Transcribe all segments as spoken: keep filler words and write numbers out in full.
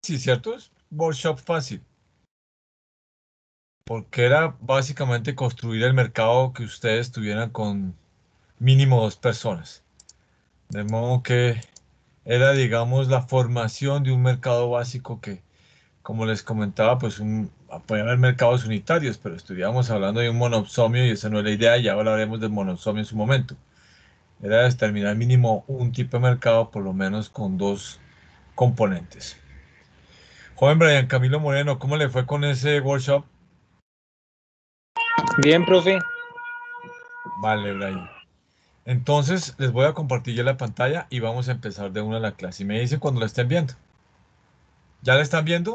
Sí, ¿cierto? Es workshop fácil, porque era básicamente construir el mercado que ustedes tuvieran con mínimo dos personas. De modo que era, digamos, la formación de un mercado básico que, como les comentaba, pues un, puede haber mercados unitarios, pero estudiamos hablando de un monopsomio y esa no es la idea, y ahora hablaremos del monopsomio en su momento. Era determinar mínimo un tipo de mercado, por lo menos con dos componentes. Joven Brian Camilo Moreno, ¿cómo le fue con ese workshop? Bien, profe. Vale, Brian. Entonces, les voy a compartir ya la pantalla y vamos a empezar de una la clase. Y me dicen cuando la estén viendo. ¿Ya la están viendo?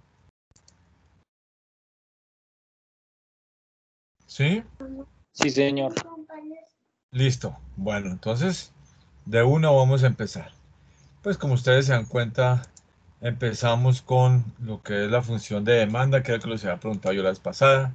¿Sí? Sí, señor. Listo. Bueno, entonces, de una vamos a empezar. Pues como ustedes se dan cuenta, empezamos con lo que es la función de demanda, que era lo que les había preguntado yo la vez pasada.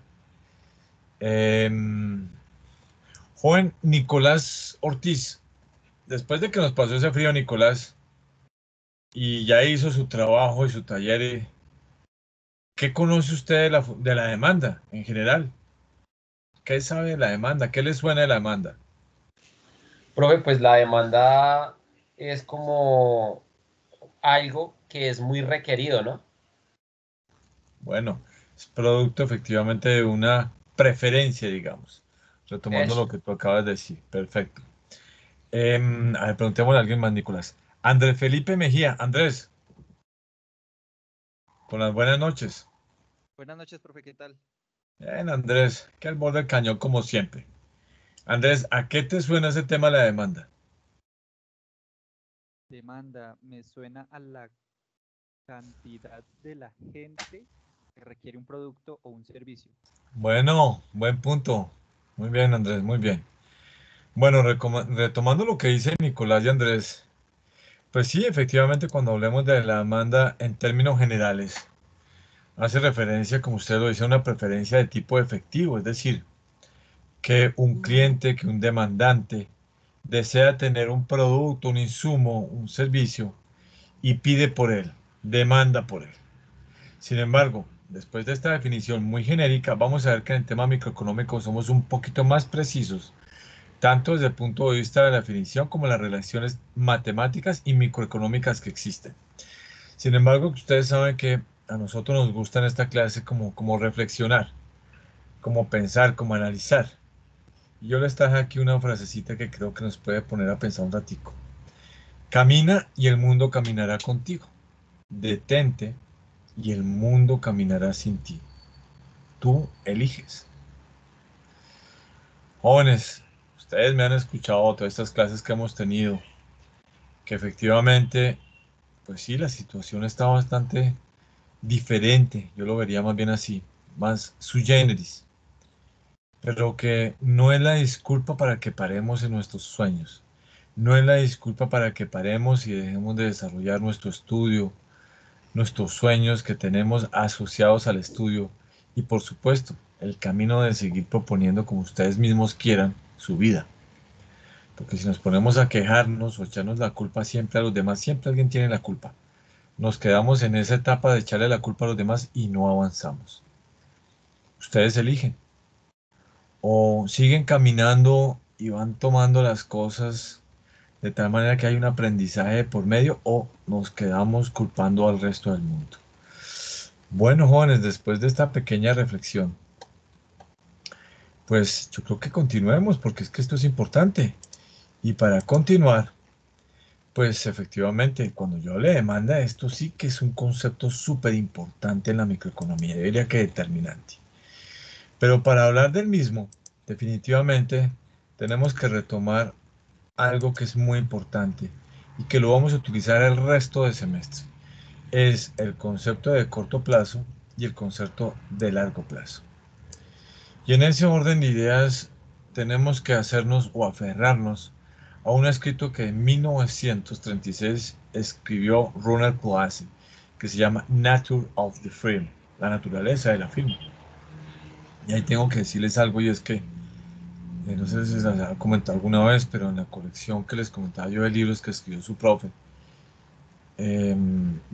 Em, joven Nicolás Ortiz, después de que nos pasó ese frío, Nicolás, y ya hizo su trabajo y su taller, eh, ¿qué conoce usted de la, fu- de la demanda en general? ¿Qué sabe de la demanda? ¿Qué le suena de la demanda? Profe, pues la demanda es como algo que es muy requerido, ¿no? Bueno, es producto efectivamente de una preferencia, digamos. Retomando lo Eso. que tú acabas de decir. Perfecto. Em, a ver, preguntémosle a alguien más, Nicolás. Andrés Felipe Mejía. Andrés, con las buenas noches. Buenas noches, profe, ¿qué tal? Bien, Andrés, que al borde del cañón como siempre. Andrés, ¿a qué te suena ese tema de la demanda? Demanda, me suena a la cantidad de la gente que requiere un producto o un servicio. Bueno, buen punto. Muy bien, Andrés, muy bien. Bueno, recoma- retomando lo que dice Nicolás y Andrés, pues sí, efectivamente, cuando hablemos de la demanda en términos generales, hace referencia, como usted lo dice, a una preferencia de tipo efectivo, es decir, que un cliente, que un demandante desea tener un producto, un insumo, un servicio y pide por él, demanda por él. Sin embargo, después de esta definición muy genérica, vamos a ver que en el tema microeconómico somos un poquito más precisos, tanto desde el punto de vista de la definición como las relaciones matemáticas y microeconómicas que existen. Sin embargo, ustedes saben que a nosotros nos gusta en esta clase como, como reflexionar, como pensar, como analizar. Y yo les traje aquí una frasecita que creo que nos puede poner a pensar un ratico. Camina y el mundo caminará contigo. Detente y el mundo caminará sin ti. Tú eliges. Jóvenes, ustedes me han escuchado todas estas clases que hemos tenido, que efectivamente, pues sí, la situación está bastante diferente. Yo lo vería más bien así, más sui generis, pero que no es la disculpa para que paremos en nuestros sueños. No es la disculpa para que paremos y dejemos de desarrollar nuestro estudio, nuestros sueños que tenemos asociados al estudio y por supuesto el camino de seguir proponiendo como ustedes mismos quieran su vida. Porque si nos ponemos a quejarnos o echarnos la culpa siempre a los demás, siempre alguien tiene la culpa. Nos quedamos en esa etapa de echarle la culpa a los demás y no avanzamos. Ustedes eligen. O siguen caminando y van tomando las cosas de tal manera que hay un aprendizaje por medio o nos quedamos culpando al resto del mundo. Bueno, jóvenes, después de esta pequeña reflexión, pues yo creo que continuemos porque es que esto es importante. Y para continuar, pues efectivamente, cuando yo le demanda esto, sí que es un concepto súper importante en la microeconomía, yo diría que determinante. Pero para hablar del mismo, definitivamente tenemos que retomar algo que es muy importante y que lo vamos a utilizar el resto del semestre. Es el concepto de corto plazo y el concepto de largo plazo. Y en ese orden de ideas tenemos que hacernos o aferrarnos a un escrito que en mil novecientos treinta y seis escribió Ronald Coase, que se llama Nature of the Film, la naturaleza de la firma. Y ahí tengo que decirles algo y es que, eh, no sé si se les ha comentado alguna vez, pero en la colección que les comentaba yo de libros que escribió su profe, eh,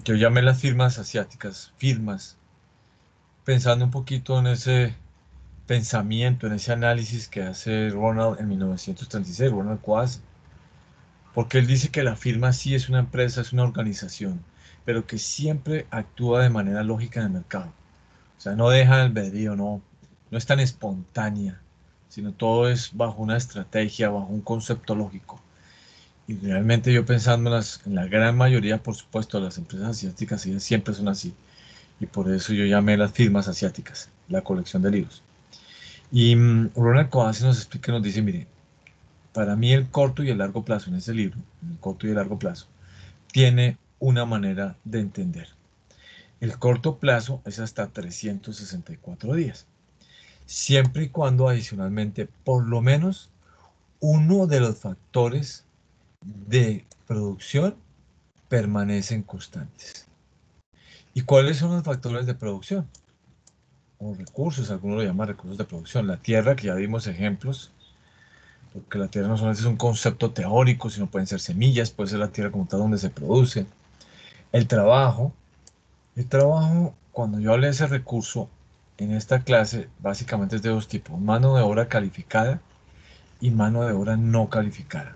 yo llamé las firmas asiáticas, firmas, pensando un poquito en ese pensamiento, en ese análisis que hace Ronald en mil novecientos treinta y seis, Ronald Coase, porque él dice que la firma sí es una empresa, es una organización, pero que siempre actúa de manera lógica en el mercado. O sea, no deja el albedrío, no, no es tan espontánea, sino todo es bajo una estrategia, bajo un concepto lógico. Y realmente yo pensando en, las, en la gran mayoría, por supuesto, de las empresas asiáticas, ellas siempre son así. Y por eso yo llamé las firmas asiáticas, la colección de libros. Y mm, Ronald Coase nos explica, nos dice, mire, para mí el corto y el largo plazo en ese libro, el corto y el largo plazo, tiene una manera de entender. El corto plazo es hasta trescientos sesenta y cuatro días, siempre y cuando adicionalmente por lo menos uno de los factores de producción permanecen constantes. ¿Y cuáles son los factores de producción? O recursos, algunos lo llaman recursos de producción. La tierra, que ya vimos ejemplos, porque la tierra no solamente es un concepto teórico, sino pueden ser semillas, puede ser la tierra como tal donde se produce. El trabajo. El trabajo, cuando yo hablé de ese recurso en esta clase, básicamente es de dos tipos: mano de obra calificada y mano de obra no calificada.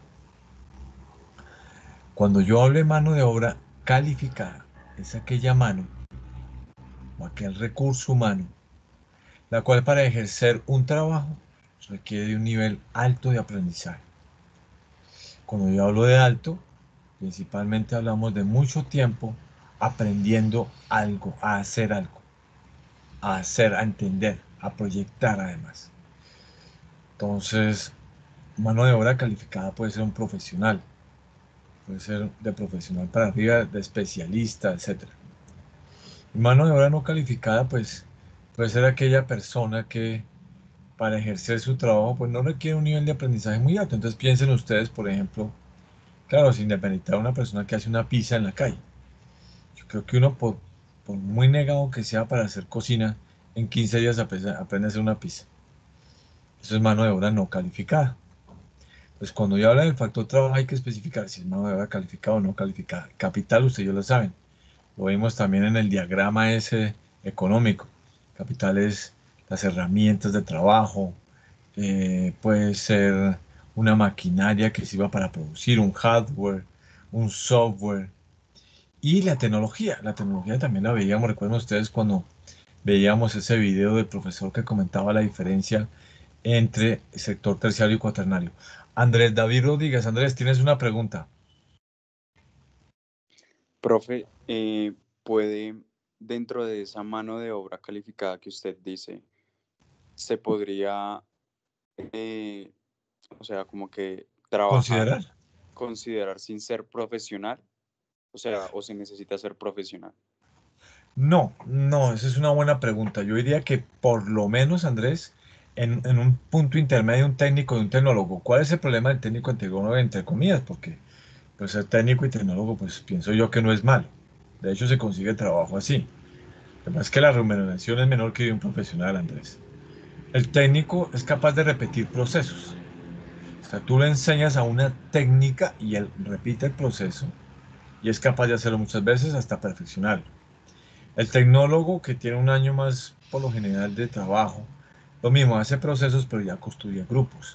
Cuando yo hable de mano de obra calificada, es aquella mano o aquel recurso humano, la cual para ejercer un trabajo requiere de un nivel alto de aprendizaje. Cuando yo hablo de alto, principalmente hablamos de mucho tiempo aprendiendo algo, a hacer algo, a hacer, a entender, a proyectar además. Entonces, mano de obra calificada puede ser un profesional, puede ser de profesional para arriba, de especialista, etcétera. Y mano de obra no calificada, pues puede ser aquella persona que para ejercer su trabajo, pues no requiere un nivel de aprendizaje muy alto. Entonces piensen ustedes, por ejemplo, claro, sin demeritar a una persona que hace una pizza en la calle. Yo creo que uno, por, por muy negado que sea para hacer cocina, en quince días aprende, aprende a hacer una pizza. Eso es mano de obra no calificada. Pues cuando yo hablo del factor trabajo hay que especificar si es mano de obra calificada o no calificada. Capital, ustedes ya lo saben. Lo vimos también en el diagrama ese económico. Capital es las herramientas de trabajo, eh, puede ser una maquinaria que sirva para producir, un hardware, un software y la tecnología. La tecnología también la veíamos, recuerden ustedes cuando veíamos ese video del profesor que comentaba la diferencia entre sector terciario y cuaternario. Andrés David Rodríguez, Andrés, tienes una pregunta. Profe, eh, ¿puede, dentro de esa mano de obra calificada que usted dice, se podría, eh, o sea, como que trabajar, Considerar. considerar sin ser profesional? O sea, ¿o se necesita ser profesional? No, no, esa es una buena pregunta. Yo diría que por lo menos, Andrés, en, en un punto intermedio, un técnico y un tecnólogo. ¿Cuál es el problema del técnico y tecnólogo, entre comillas? Porque pues ser técnico y tecnólogo, pues pienso yo que no es malo. De hecho, se consigue trabajo así. Lo que pasa es que la remuneración es menor que de un profesional, Andrés. El técnico es capaz de repetir procesos. O sea, tú le enseñas a una técnica y él repite el proceso y es capaz de hacerlo muchas veces hasta perfeccionarlo. El tecnólogo que tiene un año más por lo general de trabajo, lo mismo, hace procesos pero ya construye grupos.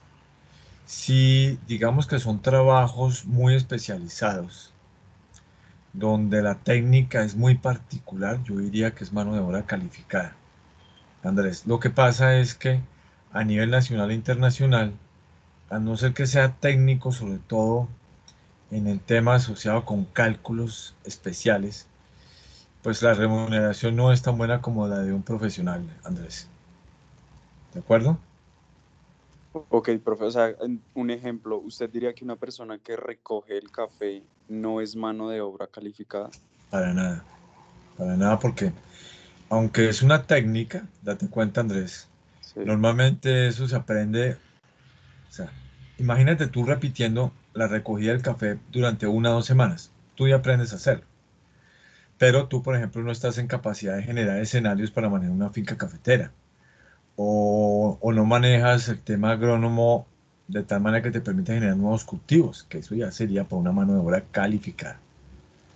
Si digamos que son trabajos muy especializados, donde la técnica es muy particular, yo diría que es mano de obra calificada. Andrés, lo que pasa es que a nivel nacional e internacional, a no ser que sea técnico, sobre todo en el tema asociado con cálculos especiales, pues la remuneración no es tan buena como la de un profesional, Andrés. ¿De acuerdo? Ok, profe, o sea, en- un ejemplo, ¿usted diría que una persona que recoge el café no es mano de obra calificada? Para nada. Para nada porque, aunque es una técnica, date cuenta, Andrés, Sí. normalmente eso se aprende. O sea, imagínate tú repitiendo la recogida del café durante una o dos semanas. Tú ya aprendes a hacerlo. Pero tú, por ejemplo, no estás en capacidad de generar escenarios para manejar una finca cafetera. O, o no manejas el tema agrónomo de tal manera que te permita generar nuevos cultivos, que eso ya sería para una mano de obra calificada.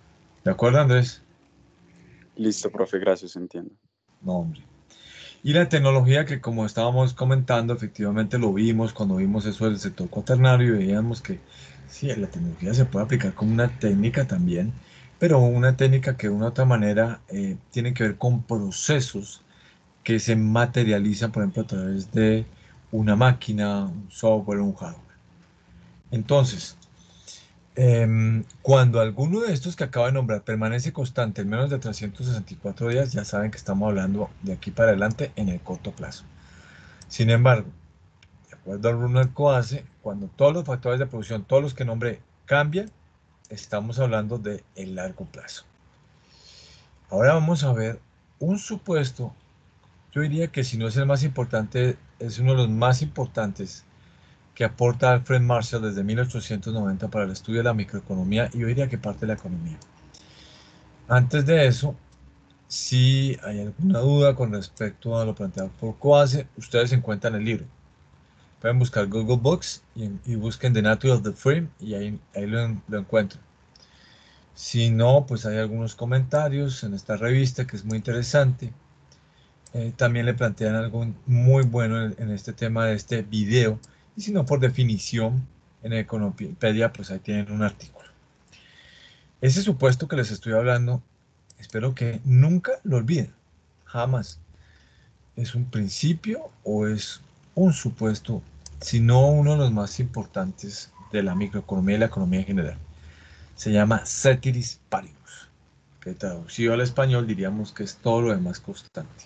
¿De acuerdo, Andrés? Listo, profe, gracias, entiendo. No, hombre. Y la tecnología que, como estábamos comentando, efectivamente lo vimos cuando vimos eso del sector cuaternario y veíamos que sí, la tecnología se puede aplicar como una técnica también, pero una técnica que de una u otra manera eh, tiene que ver con procesos que se materializan, por ejemplo, a través de una máquina, un software, un hardware. Entonces, em, cuando alguno de estos que acabo de nombrar permanece constante en menos de trescientos sesenta y cuatro días, ya saben que estamos hablando de aquí para adelante en el corto plazo. Sin embargo, de acuerdo al Runner Coase, cuando todos los factores de producción, todos los que nombré, cambian, estamos hablando de el largo plazo. Ahora vamos a ver un supuesto. Yo diría que si no es el más importante, es uno de los más importantes que aporta Alfred Marshall desde mil ochocientos noventa para el estudio de la microeconomía y yo diría que parte de la economía. Antes de eso, si hay alguna duda con respecto a lo planteado por Coase, ustedes encuentran el libro. Pueden buscar Google Books y, y busquen The Nature of the Frame y ahí, ahí lo, lo encuentran. Si no, pues hay algunos comentarios en esta revista que es muy interesante. Eh, también le plantean algo muy bueno en, en este tema de este video. Y si no, por definición, en Econopedia, pues ahí tienen un artículo. Ese supuesto que les estoy hablando, espero que nunca lo olviden. Jamás. ¿Es un principio o es un supuesto, sino uno de los más importantes de la microeconomía y la economía en general? Se llama ceteris paribus, que traducido al español diríamos que es todo lo demás constante.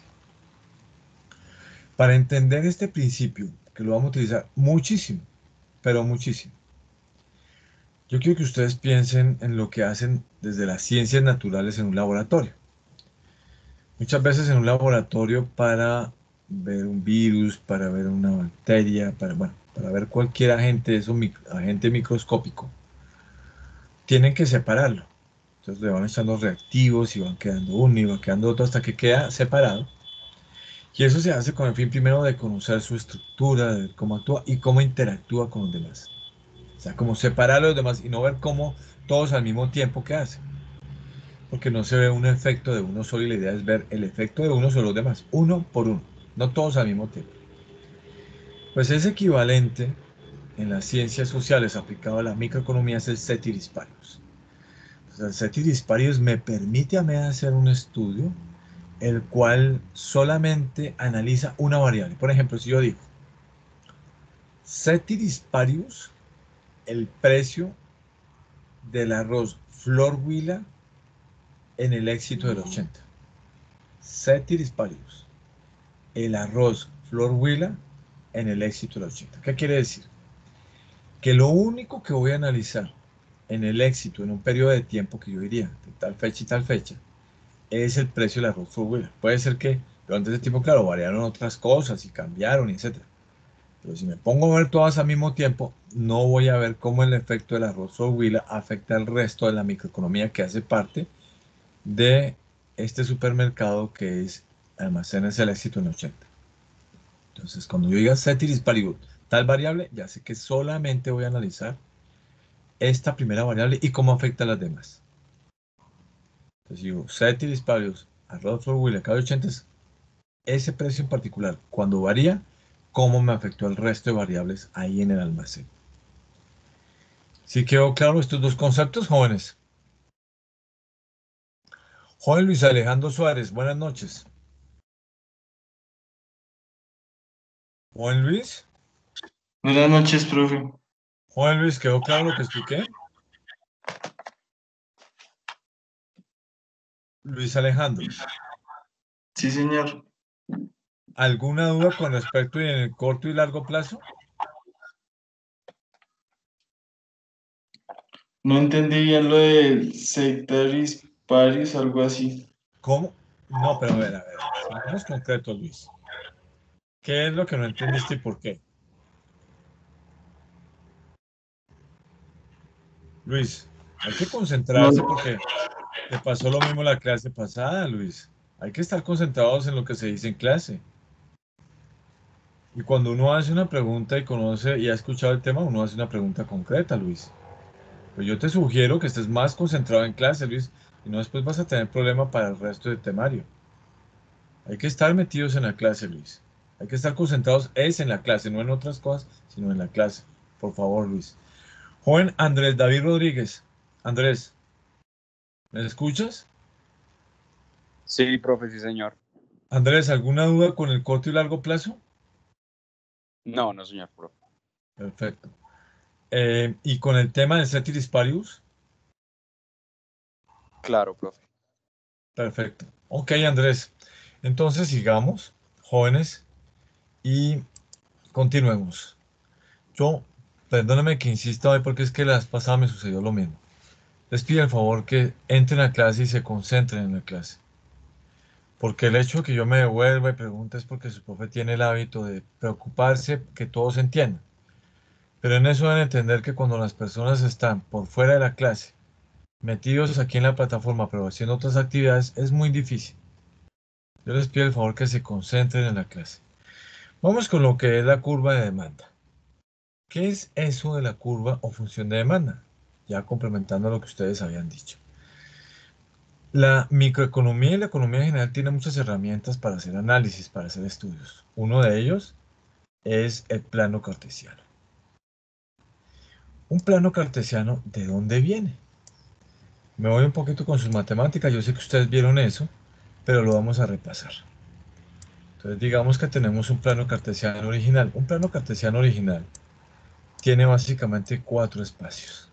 Para entender este principio, que lo vamos a utilizar muchísimo, pero muchísimo, yo quiero que ustedes piensen en lo que hacen desde las ciencias naturales en un laboratorio. Muchas veces en un laboratorio para ver un virus, para ver una bacteria, para, bueno, para ver cualquier agente, eso, agente microscópico, tienen que separarlo. Entonces le van echando reactivos y van quedando uno y va quedando otro hasta que queda separado. Y eso se hace con el fin primero de conocer su estructura, de ver cómo actúa y cómo interactúa con los demás. O sea, como separar a los demás y no ver cómo todos al mismo tiempo qué hacen. Porque no se ve un efecto de uno solo y la idea es ver el efecto de uno sobre los demás, uno por uno, no todos al mismo tiempo. Pues es equivalente en las ciencias sociales aplicado a la microeconomía es el ceteris paribus. Entonces, el ceteris paribus me permite a mí hacer un estudio el cual solamente analiza una variable. Por ejemplo, si yo digo ceteris paribus, el precio del arroz Flor Huila en el éxito del ochenta. Ceteris paribus, el arroz Flor Huila en el éxito del ochenta. ¿Qué quiere decir? Que lo único que voy a analizar en el éxito en un periodo de tiempo que yo diría de tal fecha y tal fecha es el precio del arroz Flor Huila. Puede ser que durante ese tiempo, claro, variaron otras cosas y cambiaron, etcétera. Pero si me pongo a ver todas al mismo tiempo, no voy a ver cómo el efecto del arroz Flor Huila afecta al resto de la microeconomía que hace parte de este supermercado que es Almacenes El Éxito en ochenta. Entonces, cuando yo diga ceteris paribus, tal variable, ya sé que solamente voy a analizar esta primera variable y cómo afecta a las demás. Entonces digo, ceteris paribus, arroz Flor Huila, cada ochenta es ese precio en particular. Cuando varía, cómo me afectó el resto de variables ahí en el almacén. ¿Sí quedó claro estos dos conceptos, jóvenes? Joven Luis Alejandro Suárez, buenas noches. Joven Luis. Buenas noches, profe. Joven Luis, ¿quedó claro lo que expliqué? Luis Alejandro. Sí, señor. ¿Alguna duda con respecto en el corto y largo plazo? No entendí bien lo del ceteris paribus, algo así. ¿Cómo? No, pero a ver, a ver, seamos concretos, Luis. ¿Qué es lo que no entendiste y por qué? Luis, hay que No, concentrarse porque te pasó lo mismo la clase pasada, Luis. Hay que estar concentrados en lo que se dice en clase. Y cuando uno hace una pregunta y conoce y ha escuchado el tema, uno hace una pregunta concreta, Luis. Pues yo te sugiero que estés más concentrado en clase, Luis, Si no, después vas a tener problema para el resto del temario. Hay que estar metidos en la clase, Luis. Hay que estar concentrados es en la clase, no en otras cosas, sino en la clase. Por favor, Luis. Joven Andrés David Rodríguez. Andrés, ¿me escuchas? Sí, profe, sí, señor. Andrés, ¿alguna duda con el corto y largo plazo? No, no, señor, profe. Perfecto. Eh, ¿y con el tema del ceteris paribus? Claro, profe. Perfecto. Ok, Andrés. Entonces sigamos, jóvenes, y continuemos. Yo, perdóname que insista hoy porque es que la vez pasada me sucedió lo mismo. Les pido el favor que entren a clase y se concentren en la clase. Porque el hecho de que yo me devuelva y pregunte es porque su profe tiene el hábito de preocuparse que todos entiendan. Pero en eso deben entender que cuando las personas están por fuera de la clase, metidos aquí en la plataforma pero haciendo otras actividades, es muy difícil. Yo les pido el favor que se concentren en la clase. Vamos con lo que es la curva de demanda. ¿Qué es eso de la curva o función de demanda? Ya complementando lo que ustedes habían dicho. La microeconomía y la economía en general tienen muchas herramientas para hacer análisis, para hacer estudios. Uno de ellos es el plano cartesiano. Un plano cartesiano, ¿de dónde viene? Me voy un poquito con sus matemáticas, yo sé que ustedes vieron eso, pero lo vamos a repasar. Entonces digamos que tenemos un plano cartesiano original. Un plano cartesiano original tiene básicamente cuatro espacios.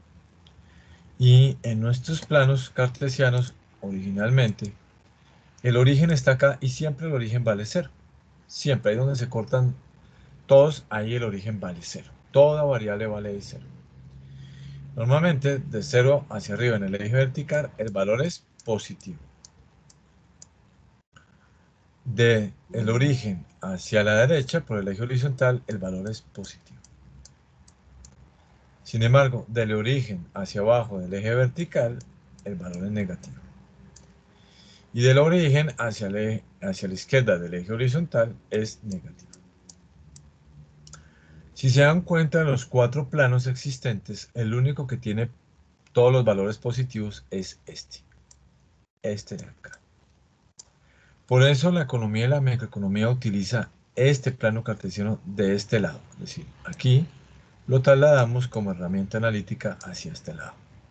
Y en nuestros planos cartesianos, originalmente, el origen está acá y siempre el origen vale cero. Siempre, ahí donde se cortan todos, ahí el origen vale cero. Toda variable vale cero. Normalmente, de cero hacia arriba en el eje vertical, el valor es positivo. De el origen hacia la derecha, por el eje horizontal, el valor es positivo. Sin embargo, del origen hacia abajo del eje vertical, el valor es negativo. Y del origen hacia, el eje, hacia la izquierda del eje horizontal es negativo. Si se dan cuenta de los cuatro planos existentes, el único que tiene todos los valores positivos es este. Este de acá. Por eso la economía y la microeconomía utiliza este plano cartesiano de este lado. Es decir, aquí lo trasladamos como herramienta analítica hacia este lado.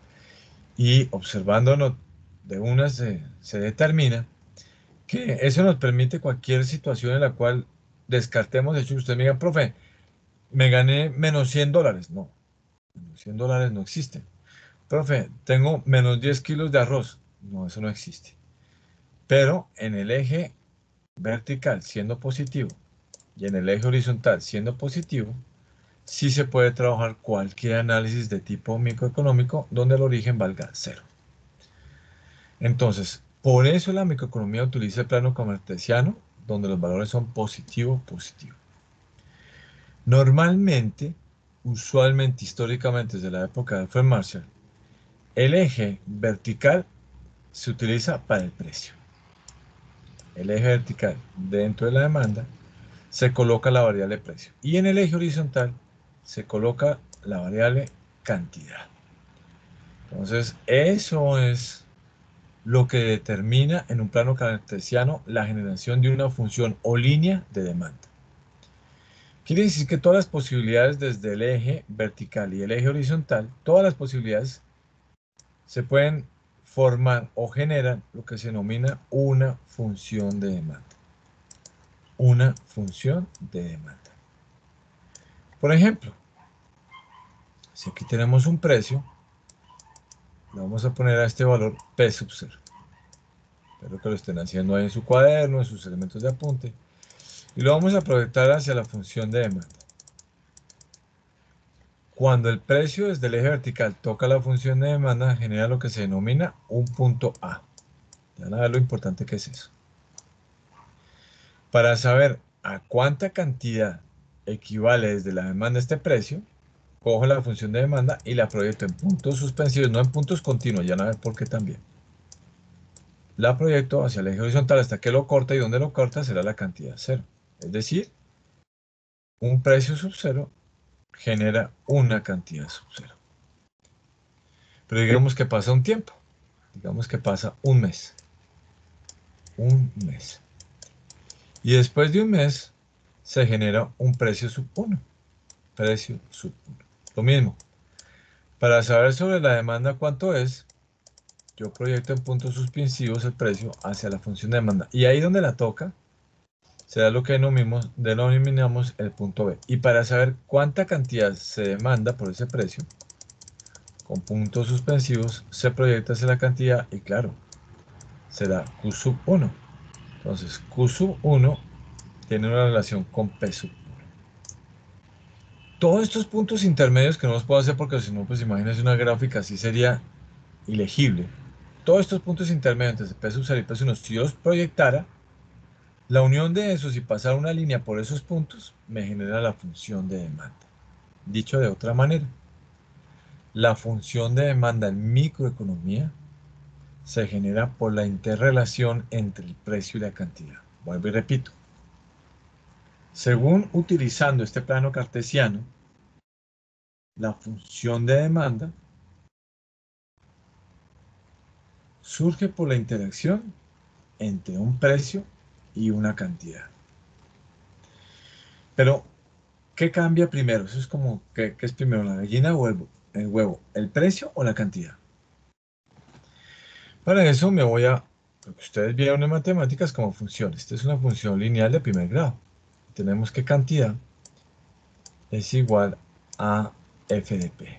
Y observándolo de una se, se determina que eso nos permite cualquier situación en la cual descartemos. De hecho, usted me diga, profe, me gané menos cien dólares. No, menos cien dólares no existen. Profe, tengo menos diez kilos de arroz. No, eso no existe. Pero en el eje vertical siendo positivo y en el eje horizontal siendo positivo, sí se puede trabajar cualquier análisis de tipo microeconómico donde el origen valga cero. Entonces, por eso la microeconomía utiliza el plano cartesiano, donde los valores son positivo, positivo. Normalmente, usualmente, históricamente, desde la época de Alfred Marshall, el eje vertical se utiliza para el precio. El eje vertical dentro de la demanda se coloca la variable precio. Y en el eje horizontal se coloca la variable cantidad. Entonces, eso es lo que determina en un plano cartesiano la generación de una función o línea de demanda. Quiere decir que todas las posibilidades desde el eje vertical y el eje horizontal, todas las posibilidades se pueden formar o generan lo que se denomina una función de demanda. Una función de demanda. Por ejemplo, si aquí tenemos un precio, le vamos a poner a este valor P sub cero. Espero que lo estén haciendo ahí en su cuaderno, en sus elementos de apunte. Y lo vamos a proyectar hacia la función de demanda. Cuando el precio desde el eje vertical toca la función de demanda, genera lo que se denomina un punto A. Ya van a ver lo importante que es eso. Para saber a cuánta cantidad equivale desde la demanda este precio, cojo la función de demanda y la proyecto en puntos suspensivos, no en puntos continuos, ya van a ver por qué también. La proyecto hacia el eje horizontal hasta que lo corta, y donde lo corta será la cantidad cero. Es decir, un precio sub cero genera una cantidad sub cero. Pero digamos que pasa un tiempo. Digamos que pasa un mes. Un mes. Y después de un mes se genera un precio sub uno. Precio sub uno. Lo mismo. Para saber sobre la demanda cuánto es, yo proyecto en puntos suspensivos el precio hacia la función de demanda. Y ahí donde la toca, será lo que denominamos, denominamos el punto B. Y para saber cuánta cantidad se demanda por ese precio, con puntos suspensivos se proyecta hacia la cantidad y claro, será Q sub uno. Entonces, Q sub uno tiene una relación con P sub uno. Todos estos puntos intermedios que no los puedo hacer porque si no, pues imagínense una gráfica así sería ilegible. Todos estos puntos intermedios entre P sub cero y P sub uno, si yo los proyectara, la unión de esos y pasar una línea por esos puntos me genera la función de demanda. Dicho de otra manera, la función de demanda en microeconomía se genera por la interrelación entre el precio y la cantidad. Vuelvo y repito. Según utilizando este plano cartesiano, la función de demanda surge por la interacción entre un precio y una cantidad. Pero, ¿qué cambia primero? Eso es como, ¿qué, qué es primero, la gallina o el, el huevo? ¿El precio o la cantidad? Para eso me voy a, lo que ustedes vieron en matemáticas como función. Esta es una función lineal de primer grado. Tenemos que cantidad es igual a f de p.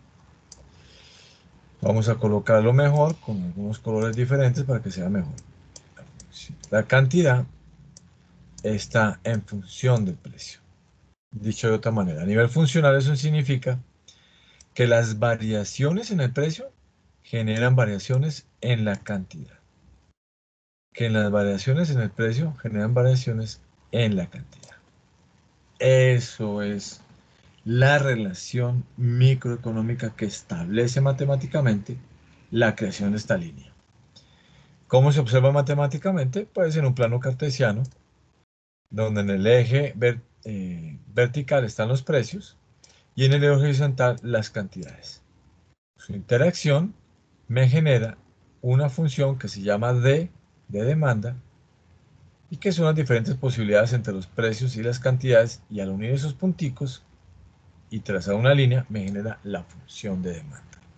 Vamos a colocarlo mejor con algunos colores diferentes para que sea mejor. La cantidad está en función del precio. Dicho de otra manera, a nivel funcional eso significa que las variaciones en el precio generan variaciones en la cantidad. Que en las variaciones en el precio generan variaciones en la cantidad. Eso es la relación microeconómica que establece matemáticamente la creación de esta línea. ¿Cómo se observa matemáticamente? Pues en un plano cartesiano, donde en el eje ver, eh, vertical están los precios y en el eje horizontal las cantidades. Su interacción me genera una función que se llama D de demanda y que son las diferentes posibilidades entre los precios y las cantidades, y al unir esos punticos y trazar una línea me genera la función de demanda.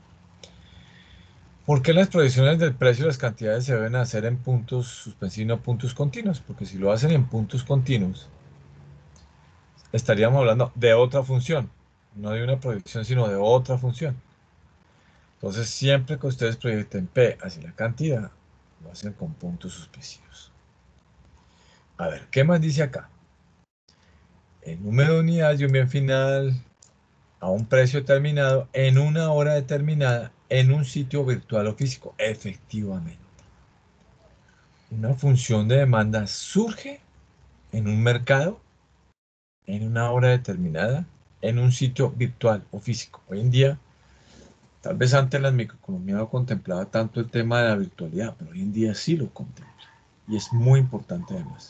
¿Por qué las proyecciones del precio y las cantidades se deben hacer en puntos suspensivos y no puntos continuos? Porque si lo hacen en puntos continuos, estaríamos hablando de otra función, no de una proyección, sino de otra función. Entonces, siempre que ustedes proyecten P hacia la cantidad, lo hacen con puntos suspensivos. A ver, ¿qué más dice acá? El número de unidades de un bien final a un precio determinado en una hora determinada en un sitio virtual o físico. Efectivamente. Una función de demanda surge en un mercado, en una hora determinada, en un sitio virtual o físico. Hoy en día, tal vez antes la microeconomía no contemplaba tanto el tema de la virtualidad, pero hoy en día sí lo contempla. Y es muy importante además.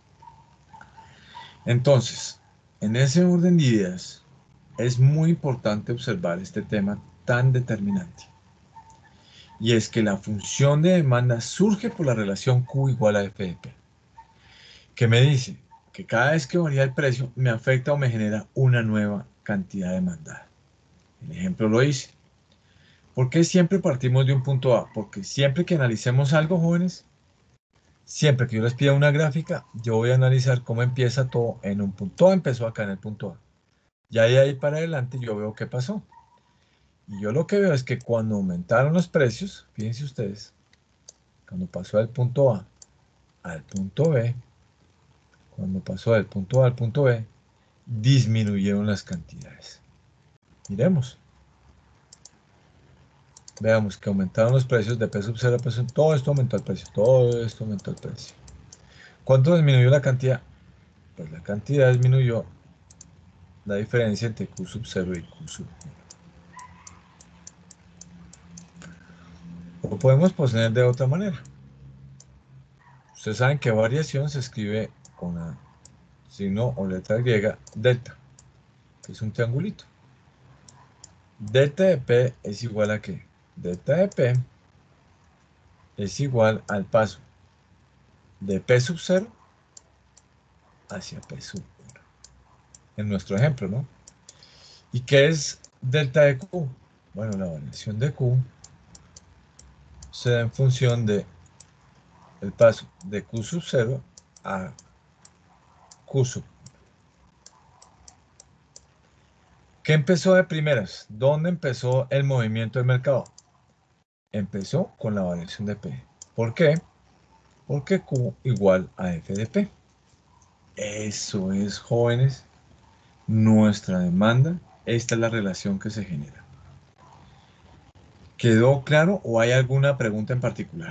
Entonces, en ese orden de ideas, es muy importante observar este tema tan determinante. Y es que la función de demanda surge por la relación Q igual a F de P. ¿Qué me dice? Que cada vez que varía el precio me afecta o me genera una nueva cantidad demandada. El ejemplo lo hice. ¿Por qué siempre partimos de un punto A? Porque siempre que analicemos algo, jóvenes, siempre que yo les pida una gráfica, yo voy a analizar cómo empieza todo en un punto. Todo empezó acá en el punto A. Ya de ahí para adelante yo veo qué pasó. Y yo lo que veo es que cuando aumentaron los precios, fíjense ustedes, cuando pasó del punto A al punto B, cuando pasó del punto A al punto B, disminuyeron las cantidades. Miremos. Veamos que aumentaron los precios de P sub cero a P sub, todo esto aumentó el precio, todo esto aumentó el precio. ¿Cuánto disminuyó la cantidad? Pues la cantidad disminuyó la diferencia entre Q sub cero y Q sub uno. Lo podemos poner de otra manera. Ustedes saben que variación se escribe con la signo o letra griega delta, que es un triangulito. Delta de P es igual a ¿qué? Delta de P es igual al paso de P sub cero hacia P sub uno. En nuestro ejemplo, ¿no? ¿Y qué es delta de Q? Bueno, la variación de Q se da en función de el paso de Q sub cero a Q sub. ¿Qué empezó de primeras? ¿Dónde empezó el movimiento del mercado? Empezó con la variación de P. ¿Por qué? Porque Q igual a F de P. Eso es, jóvenes, nuestra demanda. Esta es la relación que se genera. ¿Quedó claro o hay alguna pregunta en particular?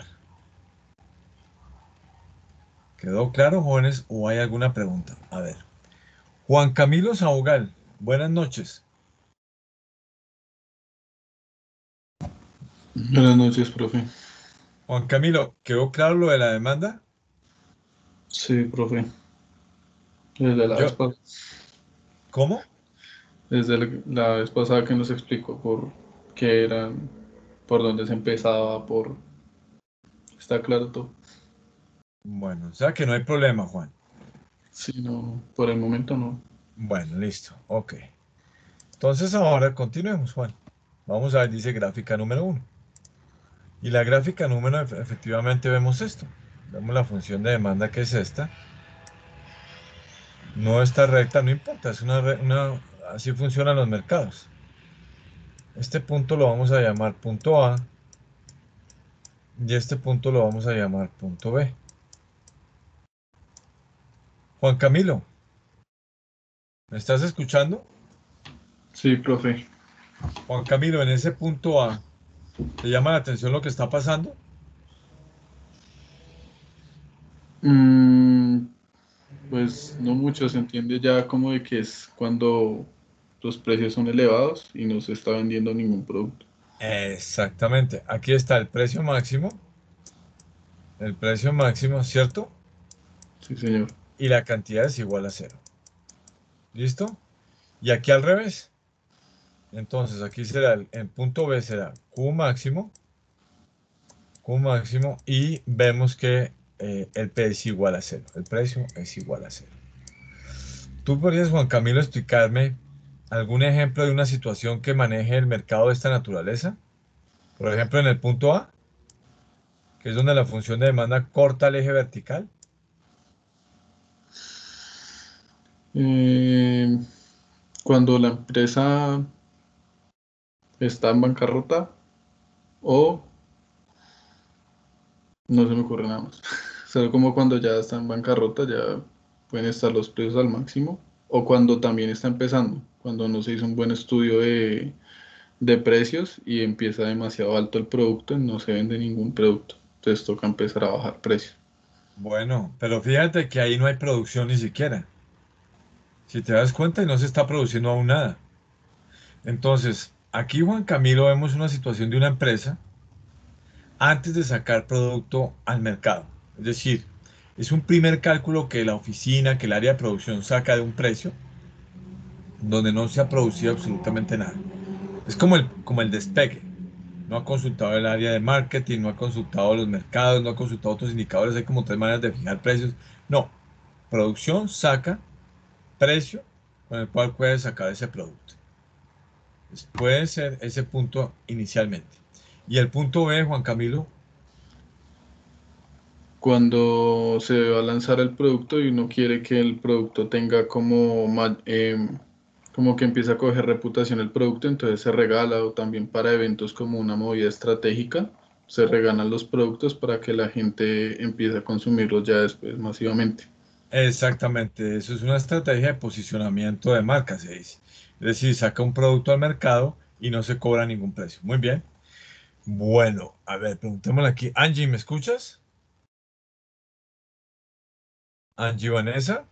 ¿Quedó claro, jóvenes, o hay alguna pregunta? A ver. Juan Camilo Saugal, buenas noches. Buenas noches, profe. Juan Camilo, ¿quedó claro lo de la demanda? Sí, profe. Desde la vez Yo, pasada, ¿cómo? desde la la vez pasada que nos explicó por qué eran, por dónde se empezaba, por... Está claro todo. Bueno, o sea que no hay problema, Juan. Sí, no, por el momento no. Bueno, listo, ok. Entonces ahora continuemos, Juan. Vamos a ver, dice gráfica número uno. Y la gráfica número, efe- efectivamente vemos esto. Vemos la función de demanda que es esta. No está recta, no importa, es una, re- una, así funcionan los mercados. Este punto lo vamos a llamar punto A y este punto lo vamos a llamar punto B. Juan Camilo, ¿me estás escuchando? Sí, profe. Juan Camilo, en ese punto A, ¿te llama la atención lo que está pasando? Mm, pues no mucho, se entiende ya como de que es cuando los precios son elevados y no se está vendiendo ningún producto. Exactamente. Aquí está el precio máximo, el precio máximo, ¿cierto? Sí, señor. Y la cantidad es igual a cero. ¿Listo? Y aquí al revés. Entonces aquí será el, el punto B será Q máximo, Q máximo, y vemos que eh, el P es igual a cero. El precio es igual a cero. ¿Tú podrías, Juan Camilo, explicarme algún ejemplo de una situación que maneje el mercado de esta naturaleza? Por ejemplo, en el punto A, que es donde la función de demanda corta el eje vertical. Eh, Cuando la empresa está en bancarrota o no se me ocurre nada más. Solo como cuando ya está en bancarrota, ya pueden estar los precios al máximo. O cuando también está empezando, cuando no se hizo un buen estudio de, de precios y empieza demasiado alto el producto y no se vende ningún producto. Entonces toca empezar a bajar precios. Bueno, pero fíjate que ahí no hay producción ni siquiera. Si te das cuenta, y no se está produciendo aún nada. Entonces, aquí, Juan Camilo, vemos una situación de una empresa antes de sacar producto al mercado. Es decir, es un primer cálculo que la oficina, que el área de producción saca de un precio donde no se ha producido absolutamente nada. Es como el, como el despegue. No ha consultado el área de marketing, no ha consultado los mercados, no ha consultado otros indicadores. Hay como tres maneras de fijar precios. No, producción saca precio con el cual puede sacar ese producto. Pues puede ser ese punto inicialmente. Y el punto B, Juan Camilo, Cuando se va a lanzar el producto y uno quiere que el producto tenga como, ma- em, como que empieza a coger reputación el producto, entonces se regala o también para eventos como una movida estratégica, se regalan los productos para que la gente empiece a consumirlos ya después masivamente. exactamente, eso es una estrategia de posicionamiento de marca, se dice. Es decir, saca un producto al mercado y no se cobra ningún precio. Muy bien. Bueno, a ver, preguntémosle aquí. Angie, ¿me escuchas? Angie Vanessa.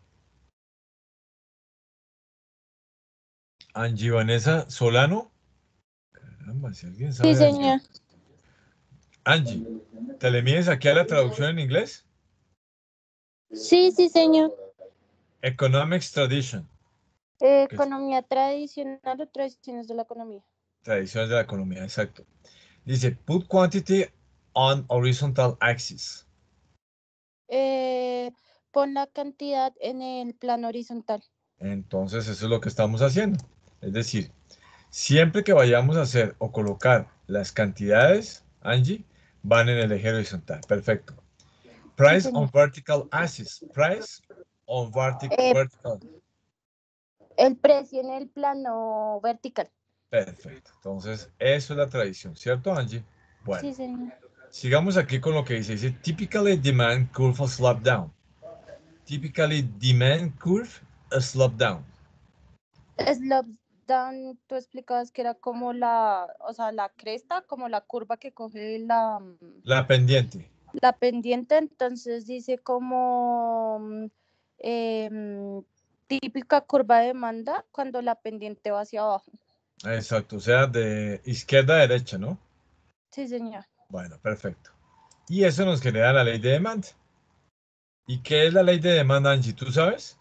Angie Vanessa Solano. Caramba, si alguien Sí, sabe de Angie. señor. Angie, ¿te le mides aquí a la traducción en inglés? Sí, sí, señor. Economics Tradition, Eh, que es economía tradicional o tradiciones de la economía. tradiciones de la economía, exacto. Dice, put quantity on horizontal axis. Eh, pon la cantidad en el plano horizontal. Entonces eso es lo que estamos haciendo. Es decir, siempre que vayamos a hacer o colocar las cantidades, Angie, van en el eje horizontal. Perfecto. Price on señor. vertical axis. Price on verti- Eh, vertical. El precio en el plano vertical. Perfecto. Entonces, eso es la tradición, ¿cierto, Angie? Bueno, Sí, señor. sigamos aquí con lo que dice. Dice, typically demand curve a slope down. Typically demand curve a slope down. Slope down, tú explicabas que era como la, o sea, la cresta, como la curva que coge la, La pendiente. la pendiente, entonces dice como mm, em, típica curva de demanda cuando la pendiente va hacia abajo. Exacto, o sea, de izquierda a derecha, ¿no? Sí, señor. Bueno, perfecto. Y eso nos genera la ley de demanda. ¿Y qué es la ley de demanda, Angie? ¿Tú sabes?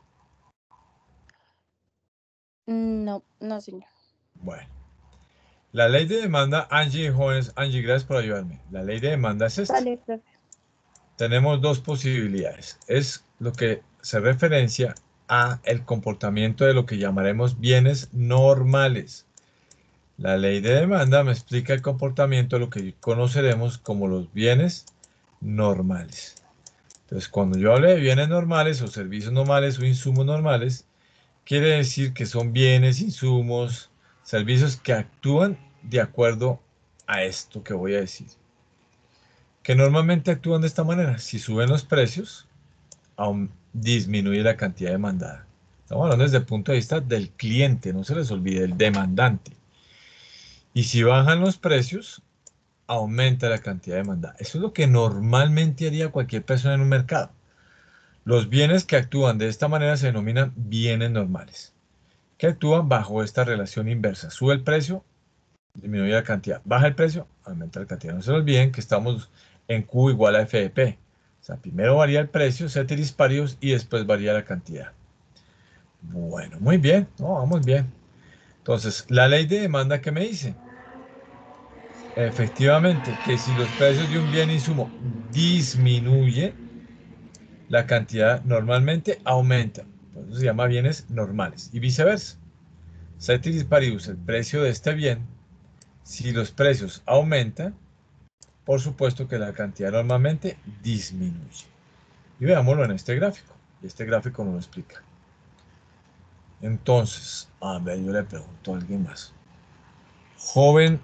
No, no, señor. Bueno, la ley de demanda, Angie, jóvenes, Angie, gracias por ayudarme. La ley de demanda es esta. Vale, profe. Tenemos dos posibilidades. Es lo que se referencia a el comportamiento de lo que llamaremos bienes normales. La ley de demanda me explica el comportamiento de lo que conoceremos como los bienes normales. Entonces, cuando yo hable de bienes normales o servicios normales o insumos normales, quiere decir que son bienes, insumos, servicios que actúan de acuerdo a esto que voy a decir. Que normalmente actúan de esta manera. Si suben los precios, aún disminuye la cantidad demandada. Estamos hablando desde el punto de vista del cliente, no se les olvide, el demandante. Y si bajan los precios, aumenta la cantidad demandada. Eso es lo que normalmente haría cualquier persona en un mercado. Los bienes que actúan de esta manera se denominan bienes normales, que actúan bajo esta relación inversa. Sube el precio, disminuye la cantidad. Baja el precio, aumenta la cantidad. No se olviden que estamos en Q igual a F de P. O sea, primero varía el precio, ceteris paribus, y después varía la cantidad. Bueno, muy bien. No, vamos bien. Entonces, la ley de demanda, ¿qué me dice? Efectivamente, que si los precios de un bien insumo disminuye, la cantidad normalmente aumenta. Por eso se llama bienes normales. Y viceversa. Ceteris paribus, el precio de este bien, si los precios aumentan, por supuesto que la cantidad normalmente disminuye. Y veámoslo en este gráfico. Y este gráfico nos lo explica. Entonces, a ver, yo le pregunto a alguien más. Joven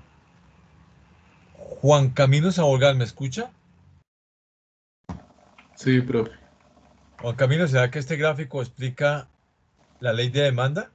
Juan Camilo Sabolgal, ¿me escucha? Sí, profe. Juan Camilo, ¿será que este gráfico explica la ley de demanda?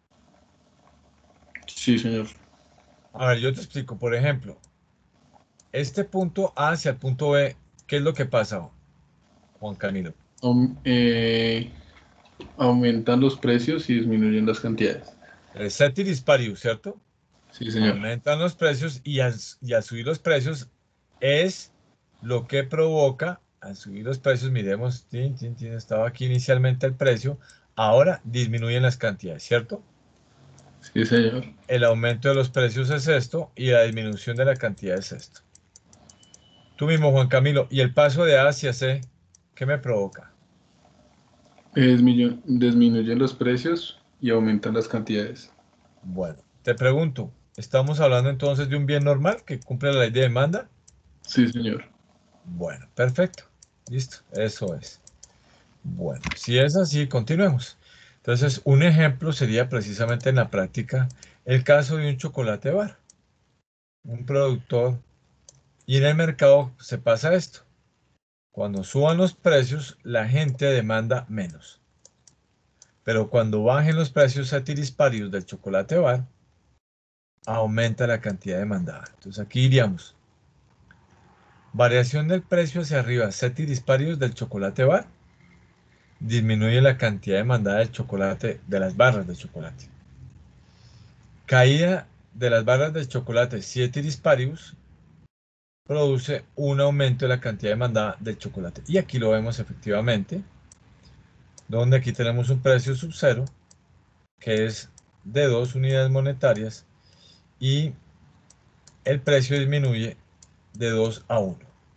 Sí, señor. A ver, yo te explico. Por ejemplo, este punto A hacia el punto B, ¿qué es lo que pasa, Juan Camilo? Aum- eh, aumentan los precios y disminuyen las cantidades. El ceteris paribus, ¿cierto? Sí, señor. Aumentan los precios y al, y al subir los precios es lo que provoca, al subir los precios, miremos, tin, tin, tin, estaba aquí inicialmente el precio, ahora disminuyen las cantidades, ¿cierto? Sí, señor. El aumento de los precios es esto y la disminución de la cantidad es esto. Tú mismo, Juan Camilo, y el paso de A hacia C, ¿qué me provoca? Eh, disminu- disminuyen los precios y aumentan las cantidades. Bueno, te pregunto, ¿estamos hablando entonces de un bien normal que cumple la ley de demanda? Sí, señor. Bueno, perfecto. Listo, eso es. Bueno, si es así, continuemos. Entonces, un ejemplo sería precisamente en la práctica el caso de un chocolate bar. Un productor y en el mercado se pasa esto. Cuando suban los precios, la gente demanda menos. Pero cuando bajen los precios ceteris paribus del chocolate bar, aumenta la cantidad demandada. Entonces aquí diríamos, variación del precio hacia arriba, ceteris paribus del chocolate bar, disminuye la cantidad demandada del chocolate, de las barras de chocolate. Caída de las barras de chocolate ceteris paribus produce un aumento de la cantidad demandada del chocolate. Y aquí lo vemos efectivamente, donde aquí tenemos un precio sub cero, que es de dos unidades monetarias, y el precio disminuye de dos a uno.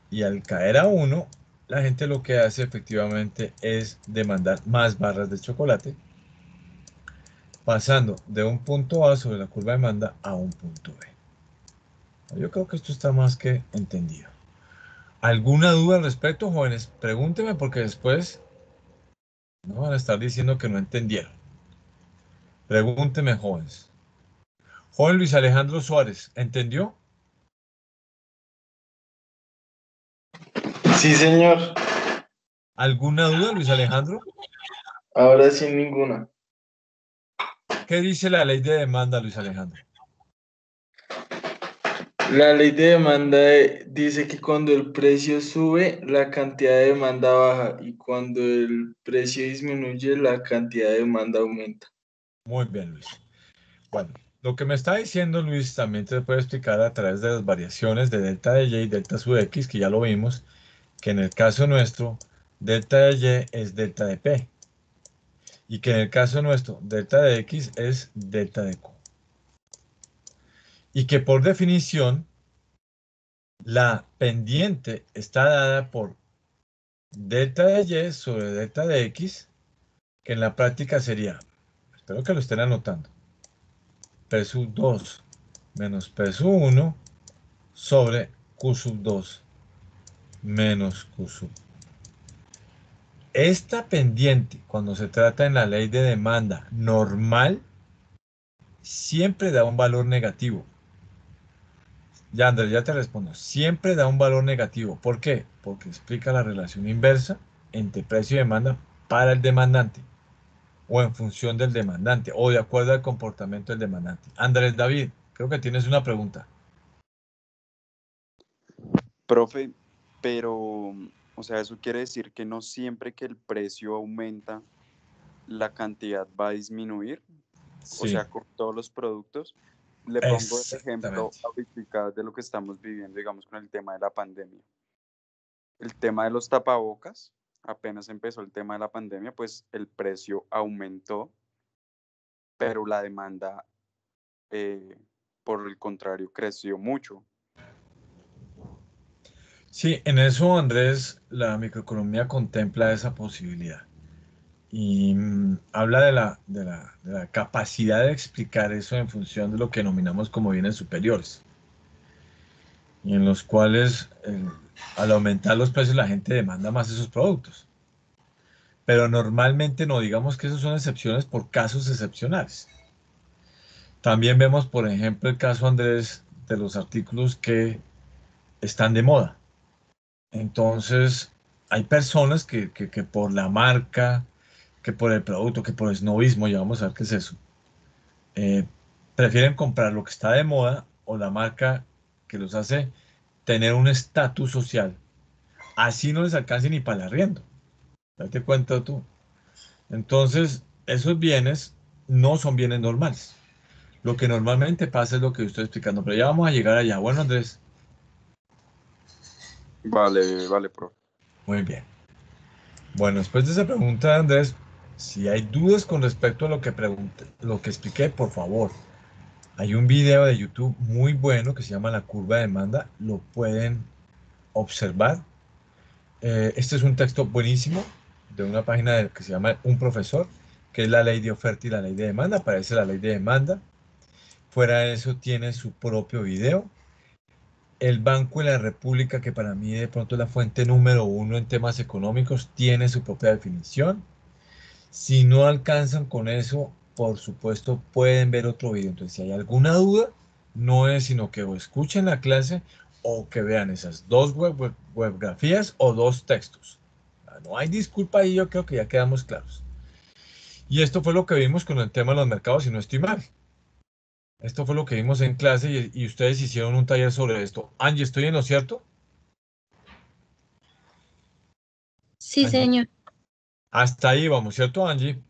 Y al caer a uno, la gente lo que hace efectivamente es demandar más barras de chocolate, pasando de un punto A sobre la curva de demanda a un punto B. Yo creo que esto está más que entendido. ¿Alguna duda al respecto, jóvenes? Pregúntenme porque después no van a estar diciendo que no entendieron. Pregúntenme, jóvenes. Joven Luis Alejandro Suárez, ¿entendió? Sí, señor. ¿Alguna duda, Luis Alejandro? Ahora sin ninguna. ¿Qué dice la ley de demanda, Luis Alejandro? La ley de demanda eh, dice que cuando el precio sube, la cantidad de demanda baja y cuando el precio disminuye, la cantidad de demanda aumenta. Muy bien, Luis. Bueno, lo que me está diciendo Luis también te puede explicar a través de las variaciones de delta de Y y delta sub X, que ya lo vimos, que en el caso nuestro, delta de Y es delta de P. Y que en el caso nuestro, delta de X es delta de Q. Y que por definición, la pendiente está dada por delta de Y sobre delta de X, que en la práctica sería, espero que lo estén anotando, P sub dos menos P sub uno sobre Q sub dos menos Q sub. Esta pendiente, cuando se trata en la ley de demanda normal, siempre da un valor negativo. Ya, Andrés, ya te respondo. Siempre da un valor negativo. ¿Por qué? Porque explica la relación inversa entre precio y demanda para el demandante, o en función del demandante, o de acuerdo al comportamiento del demandante. Andrés David, creo que tienes una pregunta. Profe, pero, o sea, eso quiere decir que no siempre que el precio aumenta, la cantidad va a disminuir, o Sí, sea, con todos los productos. Le pongo el ejemplo exactamente. ahorita de lo que estamos viviendo, digamos, con el tema de la pandemia. El tema de los tapabocas, apenas empezó el tema de la pandemia, pues el precio aumentó, pero la demanda, eh, por el contrario, creció mucho. Sí, en eso, Andrés, la microeconomía contempla esa posibilidad. Y mm, habla de la, de la, de la capacidad de explicar eso en función de lo que denominamos como bienes superiores, y en los cuales eh, al aumentar los precios la gente demanda más esos productos. Pero normalmente no, digamos que esas son excepciones por casos excepcionales. También vemos, por ejemplo, el caso, Andrés, de los artículos que están de moda. Entonces, hay personas que, que, que por la marca, que por el producto, que por el snobismo, ya vamos a ver qué es eso, eh, prefieren comprar lo que está de moda o la marca que los hace tener un estatus social. Así no les alcance ni para el arriendo. Date cuenta tú. Entonces, esos bienes no son bienes normales. Lo que normalmente pasa es lo que estoy explicando, pero ya vamos a llegar allá. Bueno, Andrés, Vale, vale, profe. muy bien. Bueno, después de esa pregunta, Andrés, si hay dudas con respecto a lo que pregunté, lo que expliqué, por favor, hay un video de YouTube muy bueno que se llama La curva de demanda, lo pueden observar. Eh, este es un texto buenísimo de una página de- que se llama Un Profesor, que es la ley de oferta y la ley de demanda, aparece la ley de demanda. Fuera de eso tiene su propio video. El Banco de la República, que para mí de pronto es la fuente número uno en temas económicos, tiene su propia definición. Si no alcanzan con eso, por supuesto, pueden ver otro video. Entonces, si hay alguna duda, no es sino que o escuchen la clase o que vean esas dos web, web- webgrafías o dos textos. Ah, no hay disculpa ahí, yo creo que ya quedamos claros. Y esto fue lo que vimos con el tema de los mercados, si no estoy mal. Esto fue lo que vimos en clase y, y ustedes hicieron un taller sobre esto. Angie, ¿estoy en lo cierto? Sí, Angie. señor. Hasta ahí vamos, ¿cierto, Angie?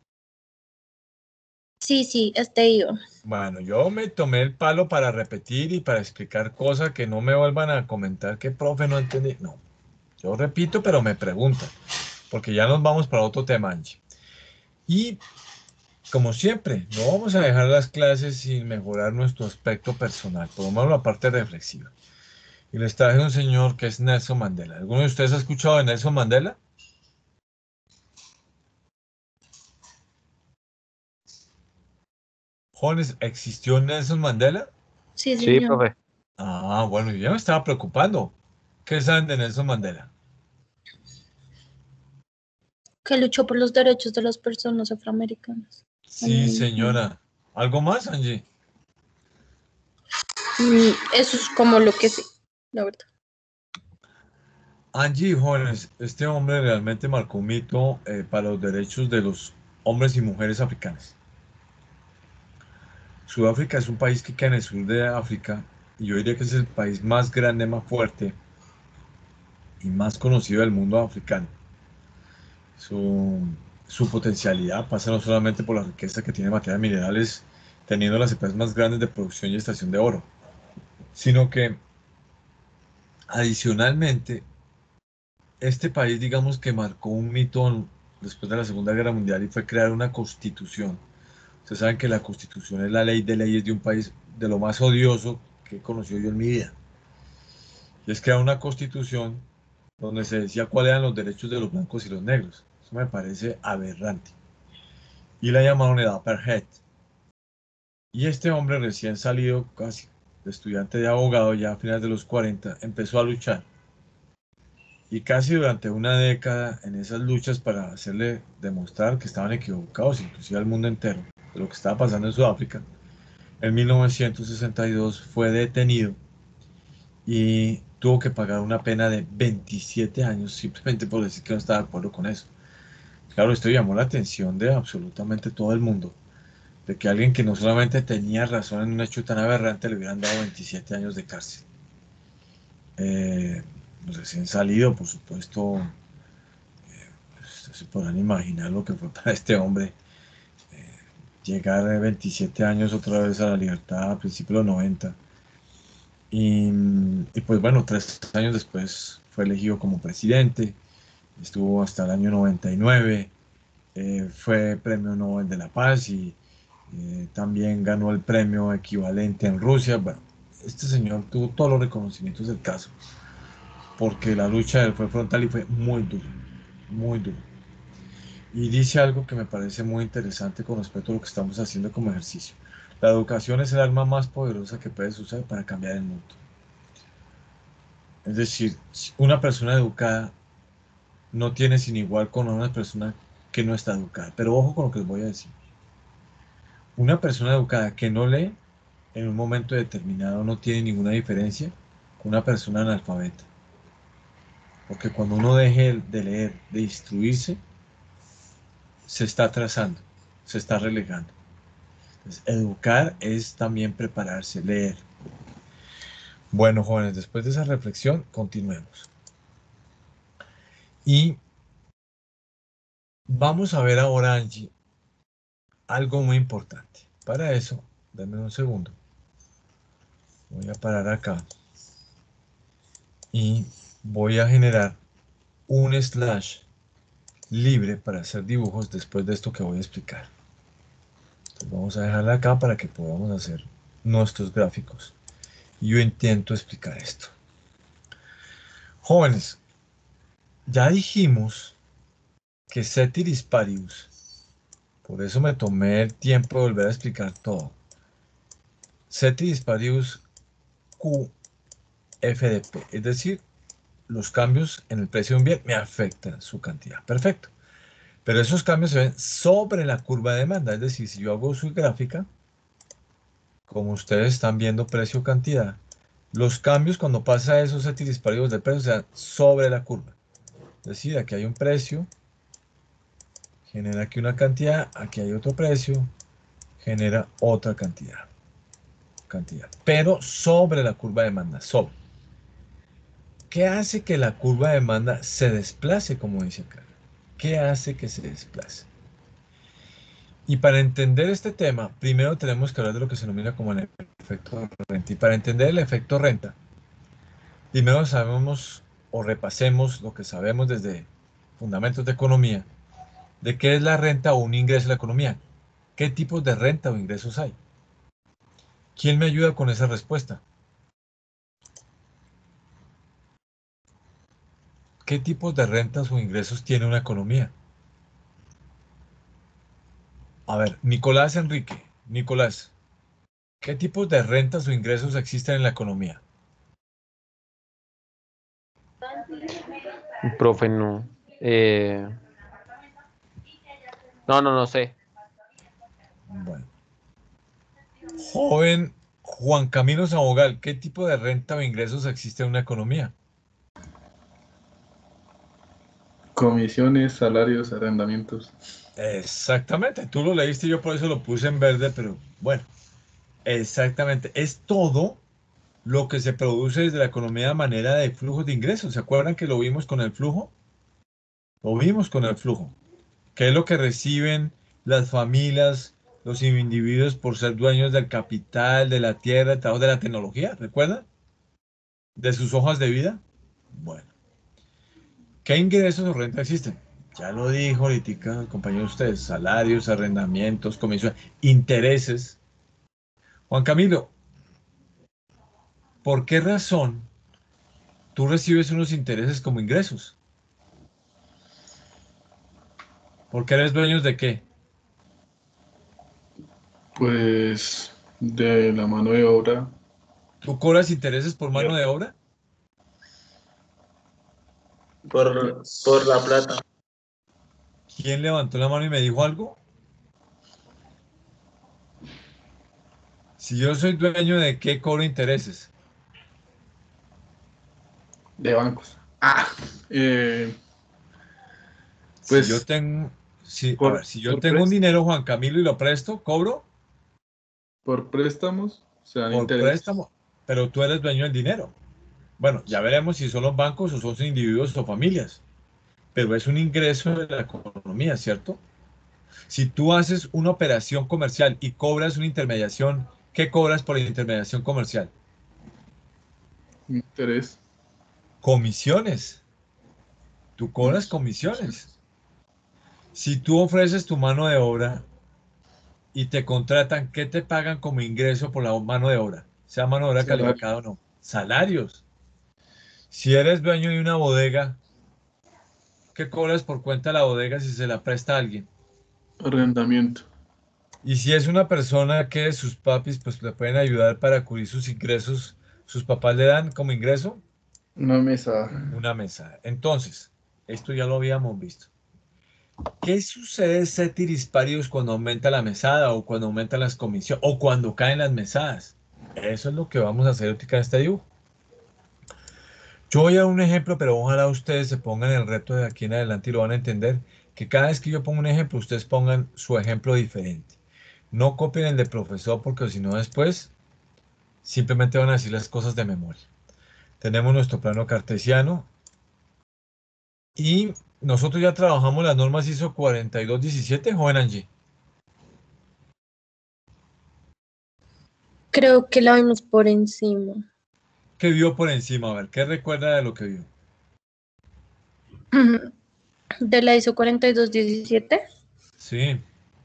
Sí, sí, hasta ahí va. Bueno, yo me tomé el palo para repetir y para explicar cosas que no me vuelvan a comentar que profe no entendí. No, yo repito, pero me preguntan, porque ya nos vamos para otro tema, Angie. Y como siempre, no vamos a dejar las clases sin mejorar nuestro aspecto personal, por lo menos la parte reflexiva. Y les traje un señor que es Nelson Mandela. ¿Alguno de ustedes ha escuchado de Nelson Mandela? Jóvenes, ¿existió Nelson Mandela? Sí, Sí, señor. profe. Ah, bueno, yo ya me estaba preocupando. ¿Qué saben de Nelson Mandela? Que luchó por los derechos de las personas afroamericanas. Sí, señora. ¿Algo más, Angie? Mm, Eso es como lo que sí, la verdad. Angie, jóvenes, este hombre realmente marcó un mito eh, para los derechos de los hombres y mujeres africanos. Sudáfrica es un país que queda en el sur de África y yo diría que es el país más grande, más fuerte y más conocido del mundo africano. Su, su potencialidad pasa no solamente por la riqueza que tiene en materias minerales, teniendo las empresas más grandes de producción y extracción de oro, sino que adicionalmente este país, digamos que marcó un mito después de la Segunda Guerra Mundial y fue crear una constitución. Ustedes saben que la constitución es la ley de leyes de un país de lo más odioso que he conocido yo en mi vida. Y es crear una constitución donde se decía cuáles eran los derechos de los blancos y los negros. Eso me parece aberrante. Y la llamaron el apartheid. Y este hombre recién salido casi de estudiante de abogado ya a finales de los cuarenta empezó a luchar. Y casi durante una década en esas luchas para hacerle demostrar que estaban equivocados, inclusive al mundo entero, de lo que estaba pasando en Sudáfrica, en mil novecientos sesenta y dos fue detenido y tuvo que pagar una pena de veintisiete años simplemente por decir que no estaba de acuerdo con eso. Claro, esto llamó la atención de absolutamente todo el mundo, de que alguien que no solamente tenía razón en un hecho tan aberrante le hubieran dado veintisiete años de cárcel. Eh, recién salido, por supuesto, ustedes se podrán imaginar lo que fue para este hombre eh, llegar a veintisiete años otra vez a la libertad a principios de los noventa. Y, y pues bueno, tres años después fue elegido como presidente, estuvo hasta el año noventa y nueve, eh, fue premio Nobel de la Paz y eh, también ganó el premio equivalente en Rusia. Bueno, este señor tuvo todos los reconocimientos del caso, porque la lucha de él fue frontal y fue muy duro, muy duro. Y dice algo que me parece muy interesante con respecto a lo que estamos haciendo como ejercicio. La educación es el arma más poderosa que puedes usar para cambiar el mundo. Es decir, una persona educada no tiene sin igual con una persona que no está educada. Pero ojo con lo que les voy a decir. Una persona educada que no lee en un momento determinado no tiene ninguna diferencia con una persona analfabeta. Porque cuando uno deje de leer, de instruirse, se está atrasando, se está relegando. Entonces, educar es también prepararse, leer. Bueno, jóvenes, después de esa reflexión, continuemos. Y vamos a ver ahora, Angie, algo muy importante. Para eso, dame un segundo. Voy a parar acá y voy a generar un slash libre para hacer dibujos después de esto que voy a explicar. Entonces vamos a dejarla acá para que podamos hacer nuestros gráficos. Y yo intento explicar esto. Jóvenes, ya dijimos que Ceteris Paribus, por eso me tomé el tiempo de volver a explicar todo. Ceteris Paribus Q F de P, es decir, los cambios en el precio de un bien me afectan su cantidad. Perfecto. Pero esos cambios se ven sobre la curva de demanda, es decir, si yo hago su gráfica, como ustedes están viendo precio-cantidad, los cambios cuando pasa a esos Ceteris Paribus de precio se dan sobre la curva. Es decir, aquí hay un precio, genera aquí una cantidad, aquí hay otro precio, genera otra cantidad. cantidad, pero sobre la curva de demanda, sobre. ¿Qué hace que la curva de demanda se desplace, como dice acá? ¿Qué hace que se desplace? Y para entender este tema, primero tenemos que hablar de lo que se denomina como el efecto renta. Y para entender el efecto renta, primero sabemos o repasemos lo que sabemos desde fundamentos de economía, de qué es la renta o un ingreso en la economía. ¿Qué tipos de renta o ingresos hay? ¿Quién me ayuda con esa respuesta? ¿qué tipos de rentas o ingresos tiene una economía? A ver, Nicolás Enrique, Nicolás, ¿qué tipos de rentas o ingresos existen en la economía? Profe, no. Eh, no, no, no sé. Bueno, joven Juan Camilo Sabogal, ¿qué tipo de renta o ingresos existe en una economía? Comisiones, salarios, arrendamientos. Exactamente, tú lo leíste, yo por eso lo puse en verde, pero bueno, exactamente, es todo lo que se produce desde la economía a manera de flujos de ingresos. ¿Se acuerdan que lo vimos con el flujo? Lo vimos con el flujo. ¿Qué es lo que reciben las familias, los individuos por ser dueños del capital, de la tierra, del trabajo, de la tecnología? ¿Recuerdan? De sus hojas de vida. Bueno, ¿qué ingresos o renta existen? Ya lo dijo ahorita el compañero de ustedes, salarios, arrendamientos, comisiones, intereses. Juan Camilo, ¿por qué razón tú recibes unos intereses como ingresos? ¿Por qué eres dueños de qué? Pues de la mano de obra, ¿Tú cobras intereses por mano de obra? Por, por la plata. ¿Quién levantó la mano y me dijo algo? Si yo soy dueño de qué cobro intereses. de bancos. Ah, eh, Si yo pues tengo, si, a ver, por, si yo por, tengo un pres- dinero, Juan Camilo, y lo presto, cobro por préstamos se dan por intereses. préstamo, pero tú eres dueño del dinero. Bueno, ya veremos si son los bancos o son individuos o familias, pero es un ingreso de la economía, ¿cierto? Si tú haces una operación comercial y cobras una intermediación, ¿qué cobras por la intermediación comercial? Interés, Comisiones. Tú cobras comisiones. comisiones. Si tú ofreces tu mano de obra y te contratan, ¿qué te pagan como ingreso por la mano de obra? Sea mano de obra Salario, calificada o no. Salarios. Si eres dueño de una bodega, ¿qué cobras por cuenta de la bodega si se la presta a alguien? arrendamiento, Y si es una persona que sus papis pues le pueden ayudar para cubrir sus ingresos, sus papás le dan como ingreso una mesa. una mesa. Entonces, esto ya lo habíamos visto. ¿Qué sucede, ceteris paribus, cuando aumenta la mesada o cuando aumentan las comisiones o cuando caen las mesadas? Eso es lo que vamos a hacer ahorita en este dibujo. Yo voy a dar un ejemplo, pero ojalá ustedes se pongan el reto de aquí en adelante y lo van a entender, que cada vez que yo pongo un ejemplo, ustedes pongan su ejemplo diferente. No copien el de profesor porque si no después simplemente van a decir las cosas de memoria. Tenemos nuestro plano cartesiano y nosotros ya trabajamos las normas ISO cuarenta y dos diecisiete, joven Angie. Creo que la vimos por encima. ¿Qué vio por encima? A ver, ¿qué recuerda de lo que vio? De la ISO cuarenta y dos diecisiete. Sí,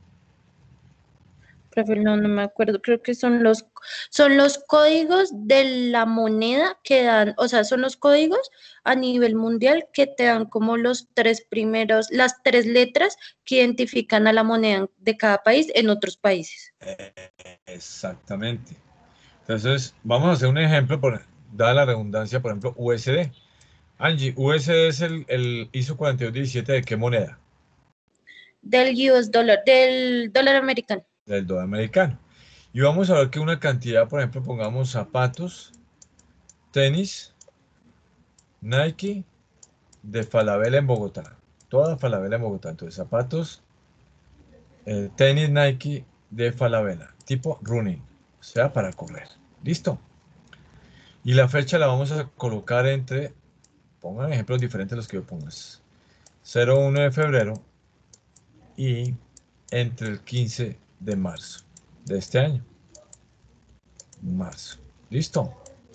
Profe, no, no me acuerdo. Creo que son los, son los códigos de la moneda que dan, o sea, son los códigos a nivel mundial que te dan como los tres primeros, las tres letras que identifican a la moneda de cada país en otros países. exactamente. Entonces, vamos a hacer un ejemplo, por, dada la redundancia, por ejemplo, U S D. Angie, U S D es el, el ISO cuarenta y dos diecisiete de qué moneda? Del U S dólar, del dólar americano. Del dólar americano. Y vamos a ver que una cantidad, por ejemplo, pongamos zapatos, tenis, Nike, de Falabella en Bogotá. Toda Falabella en Bogotá. Entonces, zapatos, eh, tenis Nike de Falabella, tipo running, o sea, para correr. ¿Listo? Y la fecha la vamos a colocar entre, pongan ejemplos diferentes a los que yo pongas. cero uno de febrero y entre el quince de marzo de este año. Marzo. ¿Listo?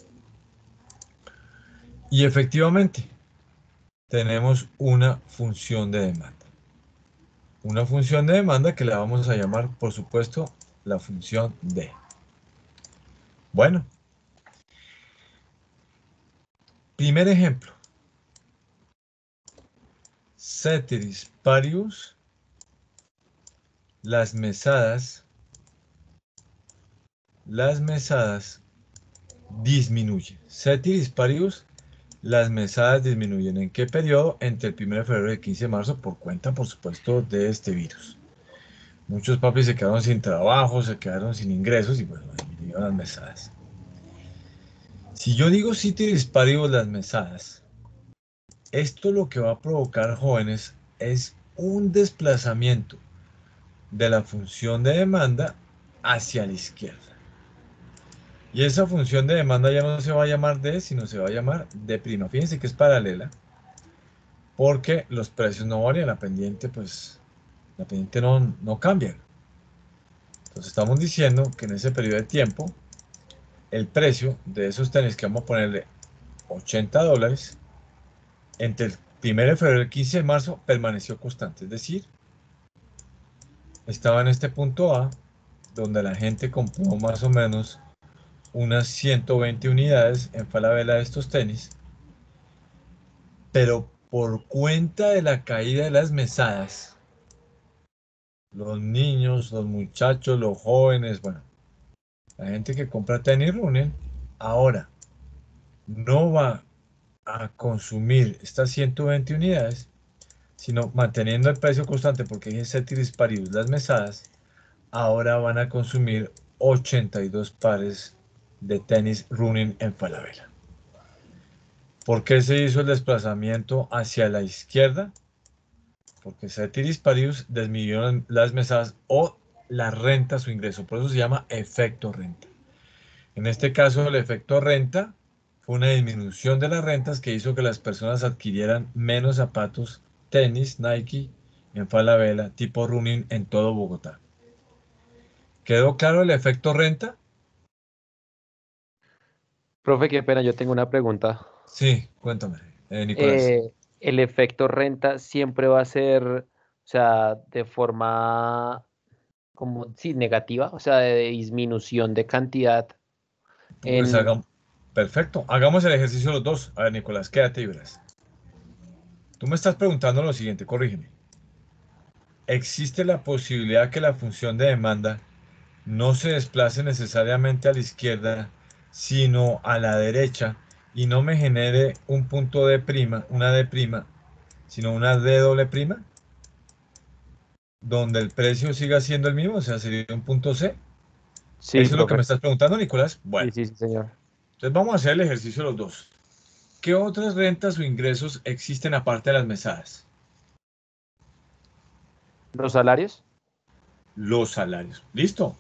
Y efectivamente, tenemos una función de demanda. Una función de demanda que la vamos a llamar, por supuesto, la función D. Bueno, primer ejemplo. ceteris paribus, las mesadas, las mesadas disminuyen. Ceteris paribus, las mesadas disminuyen. ¿En qué periodo? Entre el primero de febrero y el quince de marzo, por cuenta, por supuesto, de este virus. Muchos papis se quedaron sin trabajo, se quedaron sin ingresos y bueno, disminuyeron las mesadas. Si yo digo ceteris paribus, las mesadas, esto lo que va a provocar, jóvenes, es un desplazamiento de la función de demanda hacia la izquierda. Y esa función de demanda ya no se va a llamar D, sino se va a llamar D'. Fíjense que es paralela, porque los precios no varían, la pendiente, pues, la pendiente no, no cambia. Entonces estamos diciendo que en ese periodo de tiempo, el precio de esos tenis que vamos a ponerle ochenta dólares, entre el primero de febrero y el quince de marzo permaneció constante. Es decir, estaba en este punto A, donde la gente compró más o menos unas ciento veinte unidades en Falabella de estos tenis, pero por cuenta de la caída de las mesadas, los niños, los muchachos, los jóvenes, bueno, la gente que compra tenis running, ahora no va a consumir estas ciento veinte unidades, sino manteniendo el precio constante, porque es ceteris paribus las mesadas, ahora van a consumir ochenta y dos pares de tenis running en Falabella. ¿Por qué se hizo el desplazamiento hacia la izquierda? Porque ceteris paribus disminuyeron las mesadas o la renta, su ingreso. Por eso se llama efecto renta. En este caso, el efecto renta fue una disminución de las rentas que hizo que las personas adquirieran menos zapatos, tenis, Nike, en Falabella, tipo running en todo Bogotá. ¿Quedó claro el efecto renta? Profe, qué pena, yo tengo una pregunta. Sí, cuéntame, eh, Nicolás. Eh, el efecto renta siempre va a ser, o sea, de forma como, sí, negativa, o sea, de disminución de cantidad Pues en... hagamos, perfecto, hagamos el ejercicio los dos. A ver, Nicolás, quédate y verás. Tú me estás preguntando lo siguiente, corrígeme. ¿Existe la posibilidad que la función de demanda no se desplace necesariamente a la izquierda, sino a la derecha y no me genere un punto D', una D', sino una D doble prima, donde el precio siga siendo el mismo, o sea, sería un punto C? Sí, ¿Eso es lo que me profe. estás preguntando, Nicolás? Sí, Bueno, sí, sí, señor. entonces vamos a hacer el ejercicio los dos. ¿Qué otras rentas o ingresos existen aparte de las mesadas? ¿Los salarios? Los salarios. ¿Listo?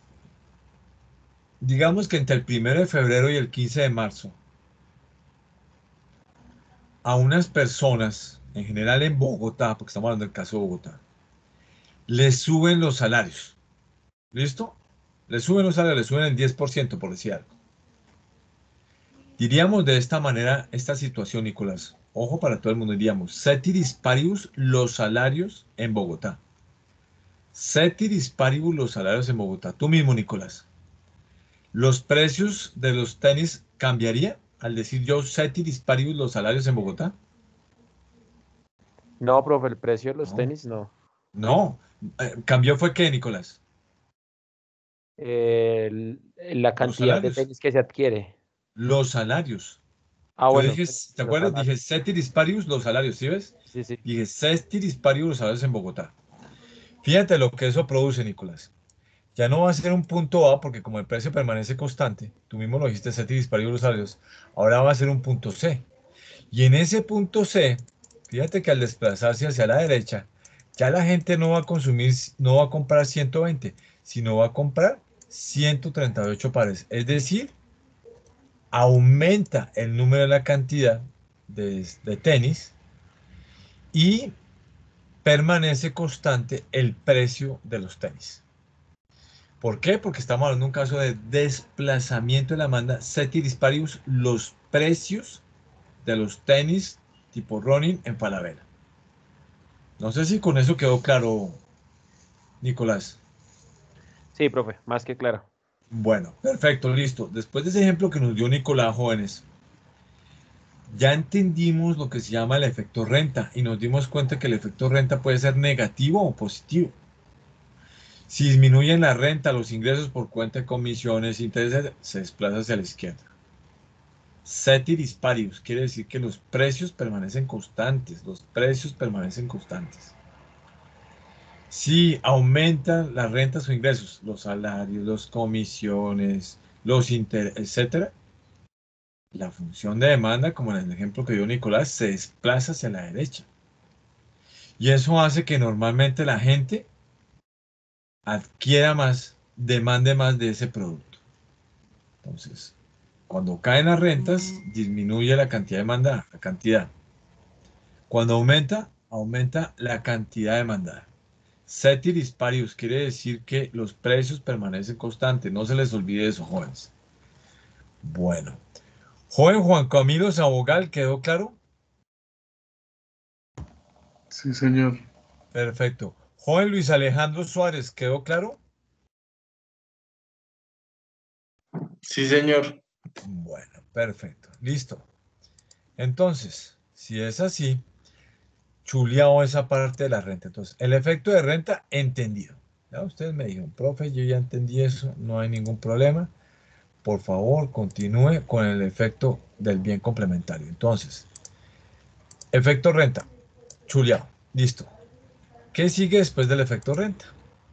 Digamos que entre el primero de febrero y el quince de marzo, a unas personas, en general en Bogotá, porque estamos hablando del caso de Bogotá, les suben los salarios. ¿Listo? Les suben los salarios, les suben el diez por ciento, por decir algo. Diríamos de esta manera esta situación, Nicolás. Ojo para todo el mundo, diríamos, ceteris paribus los salarios en Bogotá. Ceteris paribus los salarios en Bogotá. Tú mismo, Nicolás. ¿Los precios de los tenis cambiaría al decir yo ceteris paribus los salarios en Bogotá? No, profe, el precio de los No. tenis no. No. Eh, ¿Cambió fue qué, Nicolás? El- la Los cantidad de salarios. tenis que se adquiere. Los salarios. Ah, Yo bueno, dije, bueno, ¿te los acuerdas? Dije salarios. ceteris paribus los salarios, ¿sí ves? Sí, sí. Dije ceteris paribus los salarios en Bogotá. Fíjate lo que eso produce, Nicolás. Ya no va a ser un punto A, porque como el precio permanece constante, tú mismo lo dijiste, ceteris paribus los salarios, ahora va a ser un punto C. Y en ese punto C, fíjate que al desplazarse hacia la derecha, ya la gente no va a consumir, no va a comprar ciento veinte, sino va a comprar ciento treinta y ocho pares. Es decir, aumenta el número de la cantidad de, de tenis y permanece constante el precio de los tenis. ¿Por qué? Porque estamos hablando de un caso de desplazamiento de la demanda ceteris paribus, los precios de los tenis tipo running en Falabella. No sé si con eso quedó claro, Nicolás. Sí, profe, más que claro. Bueno, perfecto, listo. Después de ese ejemplo que nos dio Nicolás, jóvenes, Ya entendimos lo que se llama el efecto renta y nos dimos cuenta que el efecto renta puede ser negativo o positivo. Si disminuyen la renta, los ingresos por cuenta de comisiones, intereses, se desplaza hacia la izquierda. Ceteris paribus quiere decir que los precios permanecen constantes, los precios permanecen constantes. Si aumentan las rentas o ingresos, los salarios, las comisiones, los intereses, etcétera, la función de demanda, como en el ejemplo que dio Nicolás, se desplaza hacia la derecha. Y eso hace que normalmente la gente adquiera más, demande más de ese producto. Entonces, cuando caen las rentas, disminuye la cantidad de demanda, la cantidad. Cuando aumenta, aumenta la cantidad demandada. Ceteris paribus quiere decir que los precios permanecen constantes. No se les olvide eso, jóvenes. Bueno. Joven Juan Camilo Sabogal, ¿quedó claro? Sí, señor. Perfecto. Joven Luis Alejandro Suárez, ¿quedó claro? Sí, señor. Bueno, perfecto. Listo. Entonces, si es así, chuleado esa parte de la renta. Entonces, el efecto de renta, entendido. Ya ustedes me dijeron, profe, yo ya entendí eso, no hay ningún problema. Por favor, continúe con el efecto del bien complementario. Entonces, efecto renta, chuleado, listo. ¿Qué sigue después del efecto renta?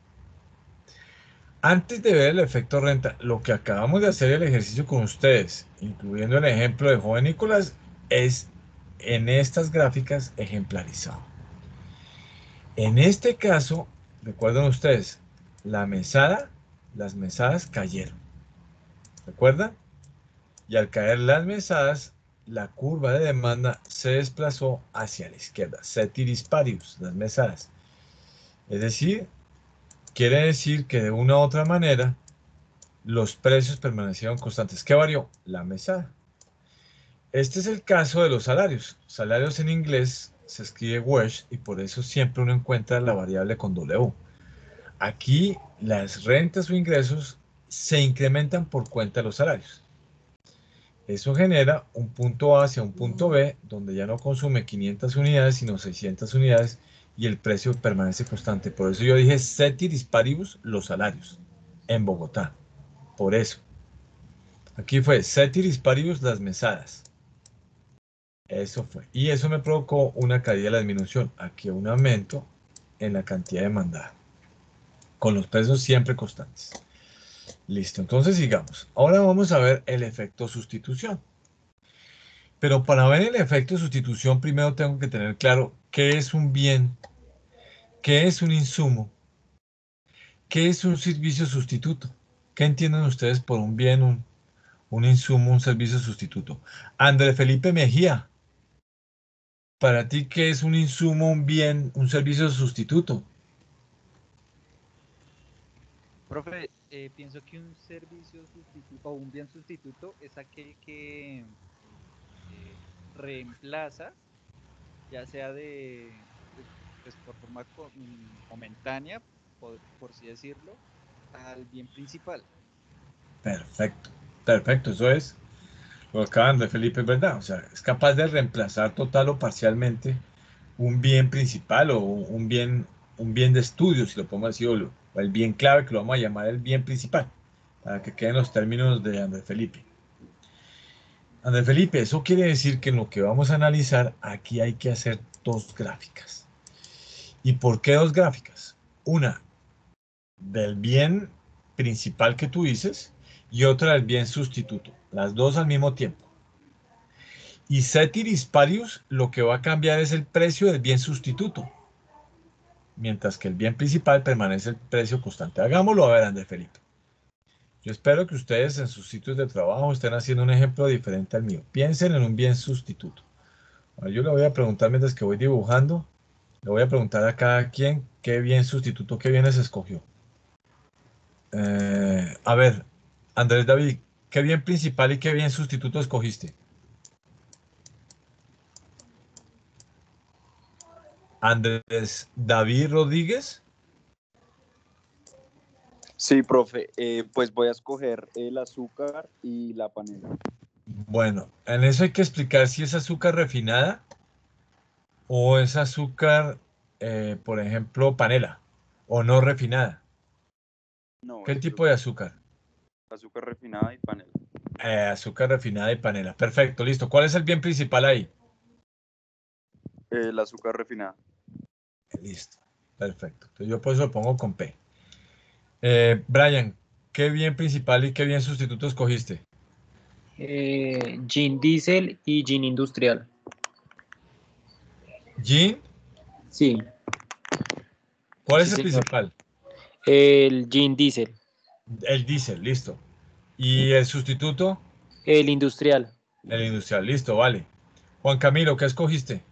Antes de ver el efecto renta, lo que acabamos de hacer el ejercicio con ustedes, incluyendo el ejemplo de joven Nicolás, es en estas gráficas ejemplarizado. En este caso, recuerden ustedes, la mesada, las mesadas cayeron. ¿Recuerdan? Y al caer las mesadas, la curva de demanda se desplazó hacia la izquierda. Ceteris paribus, las mesadas. Es decir, quiere decir que de una u otra manera, los precios permanecieron constantes. ¿Qué varió? La mesada. Este es el caso de los salarios. Salarios en inglés se escribe wage y por eso siempre uno encuentra la variable con W. Aquí las rentas o ingresos se incrementan por cuenta de los salarios. Eso genera un punto A hacia un punto B, donde ya no consume quinientas unidades, sino seiscientas unidades, y el precio permanece constante. Por eso yo dije ceteris paribus, los salarios, en Bogotá. Por eso. Aquí fue ceteris paribus, las mesadas. Eso fue. Y eso me provocó una caída de la disminución. Aquí un aumento en la cantidad demandada. Con los precios siempre constantes. Listo, entonces sigamos. Ahora vamos a ver el efecto sustitución. Pero para ver el efecto de sustitución, primero tengo que tener claro qué es un bien, qué es un insumo, qué es un servicio sustituto. ¿Qué entienden ustedes por un bien, un, un insumo, un servicio sustituto? André Felipe Mejía, para ti, ¿qué es un insumo, un bien, un servicio sustituto? Profe, eh, pienso que un servicio sustituto o un bien sustituto es aquel que eh, reemplaza, ya sea de, pues, pues, por forma co- mm, momentánea, por, por así decirlo, al bien principal. Perfecto, perfecto, eso es lo que acaba André Felipe, es verdad. O sea, es capaz de reemplazar total o parcialmente un bien principal o un bien, un bien de estudio, si lo podemos decir, o, lo- o el bien clave que lo vamos a llamar el bien principal, para que queden los términos de Andrés Felipe. Andrés Felipe, eso quiere decir que en lo que vamos a analizar, aquí hay que hacer dos gráficas. ¿Y por qué dos gráficas? Una del bien principal que tú dices y otra del bien sustituto, las dos al mismo tiempo. Y ceteris paribus lo que va a cambiar es el precio del bien sustituto, mientras que el bien principal permanece el precio constante. Hagámoslo a ver, Andrés Felipe. Yo espero que ustedes en sus sitios de trabajo estén haciendo un ejemplo diferente al mío. Piensen en un bien sustituto. Ahora, yo le voy a preguntar mientras que voy dibujando, le voy a preguntar a cada quien qué bien sustituto, qué bienes escogió. Eh, a ver, Andrés David, ¿qué bien principal y qué bien sustituto escogiste? Andrés David Rodríguez. Sí, profe, eh, pues voy a escoger el azúcar y la panela. Bueno, en eso hay que explicar si es azúcar refinada o es azúcar, eh, por ejemplo, panela o no refinada. No, ¿Qué es tipo de azúcar, azúcar? azúcar refinada y panela. Eh, azúcar refinada y panela. Perfecto, listo. ¿Cuál es el bien principal ahí? Eh, el azúcar refinada. Listo, perfecto. Entonces yo por eso lo pongo con P. Eh, Brian, ¿qué bien principal y qué bien sustituto escogiste? Eh, gin diesel y gin industrial. Gin, Sí, ¿cuál sí, es el señor. principal? El gin diesel. El diésel, listo. ¿Y el sustituto? El industrial. El industrial, listo, vale. Juan Camilo, ¿qué escogiste?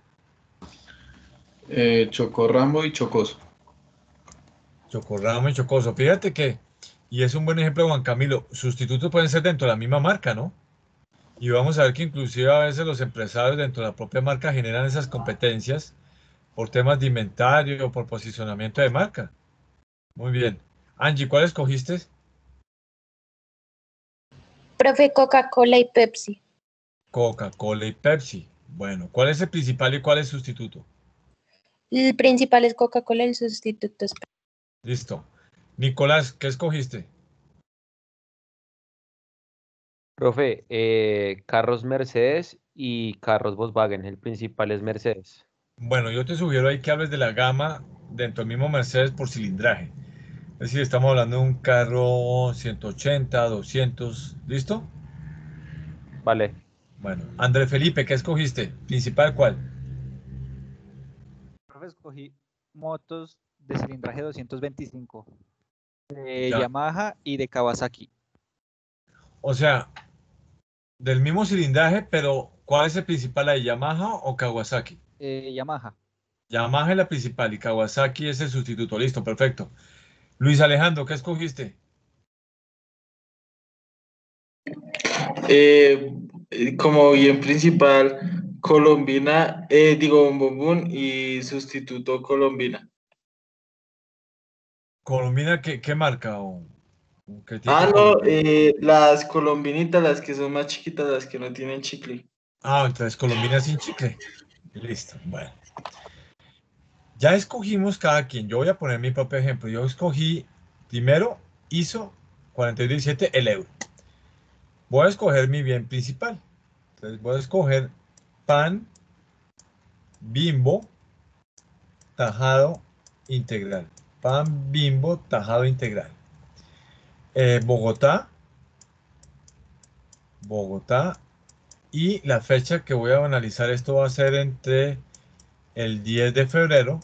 Eh, chocorramo y chocoso. Chocorramo y Chocoso. Fíjate que, y es un buen ejemplo, Juan Camilo, sustitutos pueden ser dentro de la misma marca, ¿no? Y vamos a ver que inclusive a veces los empresarios dentro de la propia marca generan esas competencias por temas de inventario o por posicionamiento de marca. Muy bien. Angie, ¿cuál escogiste? Profe, Coca-Cola y Pepsi. Coca-Cola y Pepsi. Bueno, ¿cuál es el principal y cuál es el sustituto? El principal es Coca-Cola y el sustituto es Pepsi. Listo. Nicolás, ¿qué escogiste? Profe, eh, carros Mercedes y carros Volkswagen. El principal es Mercedes. Bueno, yo te sugiero ahí que hables de la gama dentro del mismo Mercedes por cilindraje. Es decir, estamos hablando de un carro ciento ochenta, doscientos. ¿Listo? Vale. Bueno, André Felipe, ¿qué escogiste? ¿Principal cuál? Profe, escogí motos de cilindraje doscientos veinticinco de Ya. Yamaha y de Kawasaki. O sea, del mismo cilindraje, pero ¿cuál es el principal ahí? ¿Yamaha o Kawasaki? Eh, Yamaha. Yamaha es la principal y Kawasaki es el sustituto. Listo, perfecto. Luis Alejandro, ¿qué escogiste? Eh, eh, como bien principal, Colombina, eh, digo, Bombón y sustituto Colombina. ¿Colombina qué, qué marca? ¿O, o qué Ah, tipo no, Colombina? eh, las colombinitas, las que son más chiquitas, las que no tienen chicle. Ah, entonces Colombina sin chicle. Listo, bueno. Ya escogimos cada quien. Yo voy a poner mi propio ejemplo. Yo escogí primero I S O cuarenta y dos diecisiete, el euro. Voy a escoger mi bien principal. Entonces voy a escoger pan Bimbo tajado integral. Pan Bimbo tajado integral. Eh, Bogotá, Bogotá. Y la fecha que voy a analizar esto va a ser entre el diez de febrero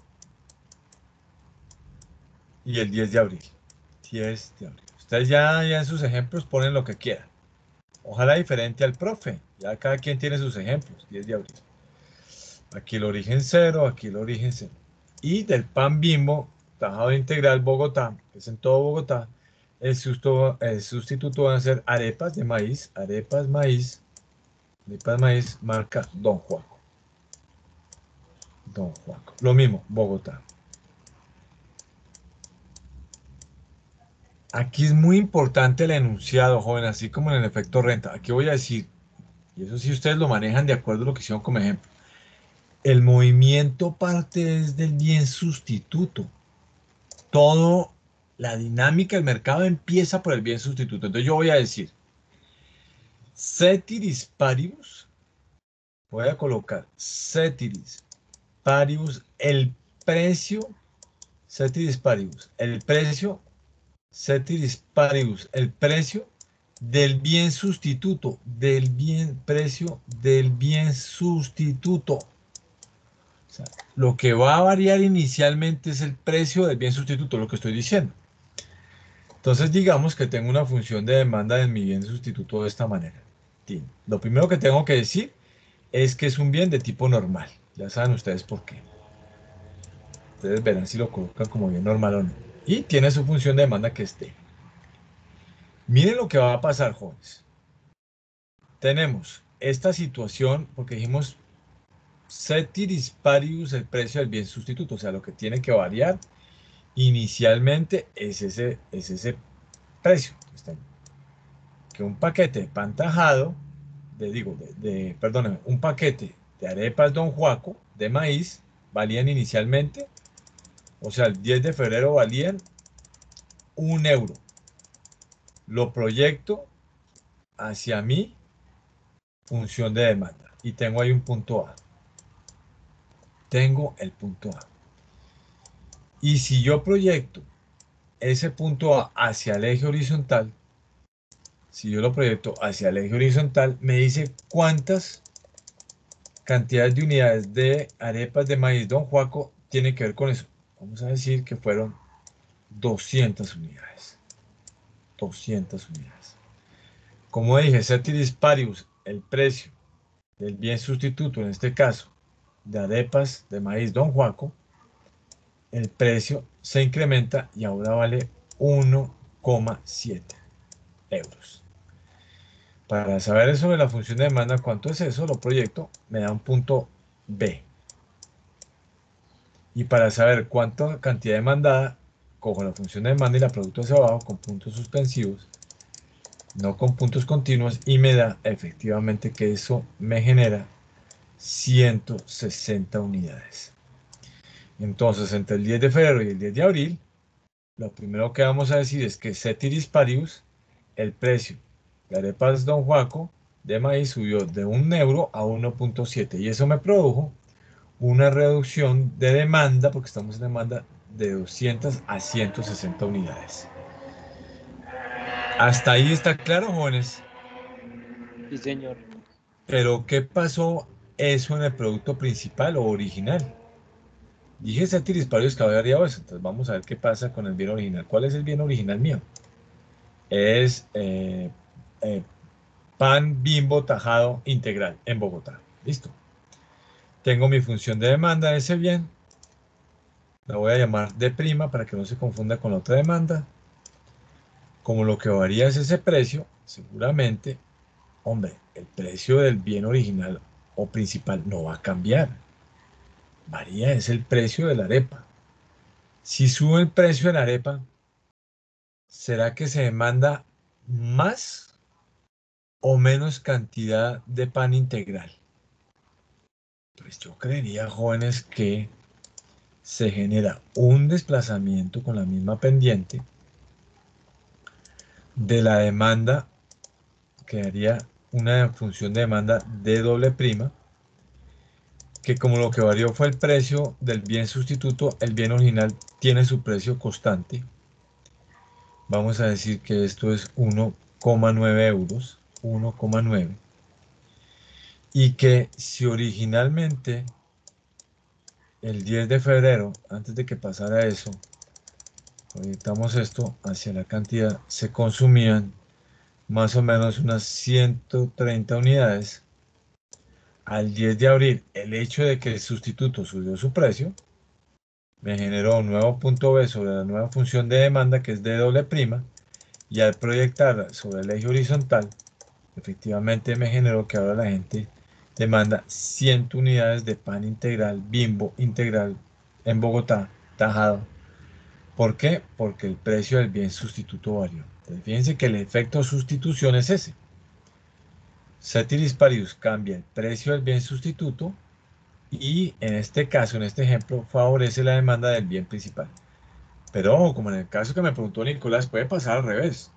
y el diez de abril. diez de abril. Ustedes ya, ya en sus ejemplos ponen lo que quieran. Ojalá diferente al profe. Ya cada quien tiene sus ejemplos. diez de abril. Aquí el origen cero, aquí el origen cero. Y del pan Bimbo, tajado integral Bogotá, que es en todo Bogotá, el, susto- el sustituto van a ser arepas de maíz, arepas maíz, arepas maíz, marca Don Juaco. Don Juaco. Lo mismo, Bogotá. Aquí es muy importante el enunciado, joven, así como en el efecto renta. Aquí voy a decir, y eso sí ustedes lo manejan de acuerdo a lo que hicieron como ejemplo. El movimiento parte desde el bien sustituto. Todo, la dinámica del mercado empieza por el bien sustituto. Entonces yo voy a decir, ceteris paribus, voy a colocar ceteris paribus, el precio, ceteris paribus, el precio, ceteris paribus, el precio del bien sustituto, del bien precio del bien sustituto. O sea, lo que va a variar inicialmente es el precio del bien sustituto, lo que estoy diciendo. Entonces digamos que tengo una función de demanda en mi bien sustituto de esta manera. Lo primero que tengo que decir es que es un bien de tipo normal. Ya saben ustedes por qué. Ustedes verán si lo colocan como bien normal o no. Y tiene su función de demanda que esté. Miren lo que va a pasar, jóvenes. Tenemos esta situación, porque dijimos ceteris paribus, el precio del bien sustituto, o sea, lo que tiene que variar inicialmente es ese, es ese precio. Que un paquete de pan tajado de digo, de, de, perdóneme, un paquete de arepas Don Juaco de maíz valían inicialmente, o sea, el diez de febrero valían un euro. Lo proyecto hacia mi función de demanda y tengo ahí un punto A. Tengo el punto A. Y si yo proyecto ese punto A hacia el eje horizontal, si yo lo proyecto hacia el eje horizontal, me dice cuántas cantidades de unidades de arepas de maíz Don Juaco tiene que ver con eso. Vamos a decir que fueron doscientas unidades. doscientas unidades. Como dije, ceteris paribus, el precio del bien sustituto, en este caso, de arepas de maíz Don Juaco, el precio se incrementa y ahora vale uno coma siete euros. Para saber sobre la función de demanda, cuánto es eso, lo proyecto, me da un punto B. Y para saber cuánta cantidad demandada, cojo la función de demanda y la producto hacia abajo con puntos suspensivos, no con puntos continuos, y me da efectivamente que eso me genera ciento sesenta unidades. Entonces, entre el diez de febrero y el diez de abril, lo primero que vamos a decir es que ceteris paribus, el precio de arepas Don Juaco de maíz subió de un euro a uno punto siete, y eso me produjo una reducción de demanda, porque estamos en demanda, de doscientas a ciento sesenta unidades. Hasta ahí está claro, jóvenes. Sí, señor. Pero, ¿qué pasó eso en el producto principal o original? Dije ceteris paribus que había variado eso, entonces vamos a ver qué pasa con el bien original. ¿Cuál es el bien original mío? Es eh, eh, pan Bimbo tajado integral en Bogotá. Listo. Tengo mi función de demanda de ese bien. La voy a llamar D' para que no se confunda con la otra demanda. Como lo que varía es ese precio, seguramente, hombre, el precio del bien original o principal no va a cambiar. Varía es el precio de la arepa. Si sube el precio de la arepa, ¿será que se demanda más o menos cantidad de pan integral? Pues yo creería, jóvenes, que se genera un desplazamiento con la misma pendiente de la demanda, que haría una función de demanda de doble prima, que como lo que varió fue el precio del bien sustituto, el bien original tiene su precio constante. Vamos a decir que esto es uno coma nueve euros, uno coma nueve. Y que si originalmente el diez de febrero, antes de que pasara eso, proyectamos esto hacia la cantidad, se consumían más o menos unas ciento treinta unidades. Al diez de abril, el hecho de que el sustituto subió su precio, me generó un nuevo punto B sobre la nueva función de demanda, que es de doble prima, y al proyectar sobre el eje horizontal, efectivamente me generó que ahora la gente demanda cien unidades de pan integral, Bimbo integral, en Bogotá, tajado. ¿Por qué? Porque el precio del bien sustituto varió. Entonces, fíjense que el efecto sustitución es ese. Ceteris paribus cambia el precio del bien sustituto y en este caso, en este ejemplo, favorece la demanda del bien principal. Pero ojo, como en el caso que me preguntó Nicolás, puede pasar al revés.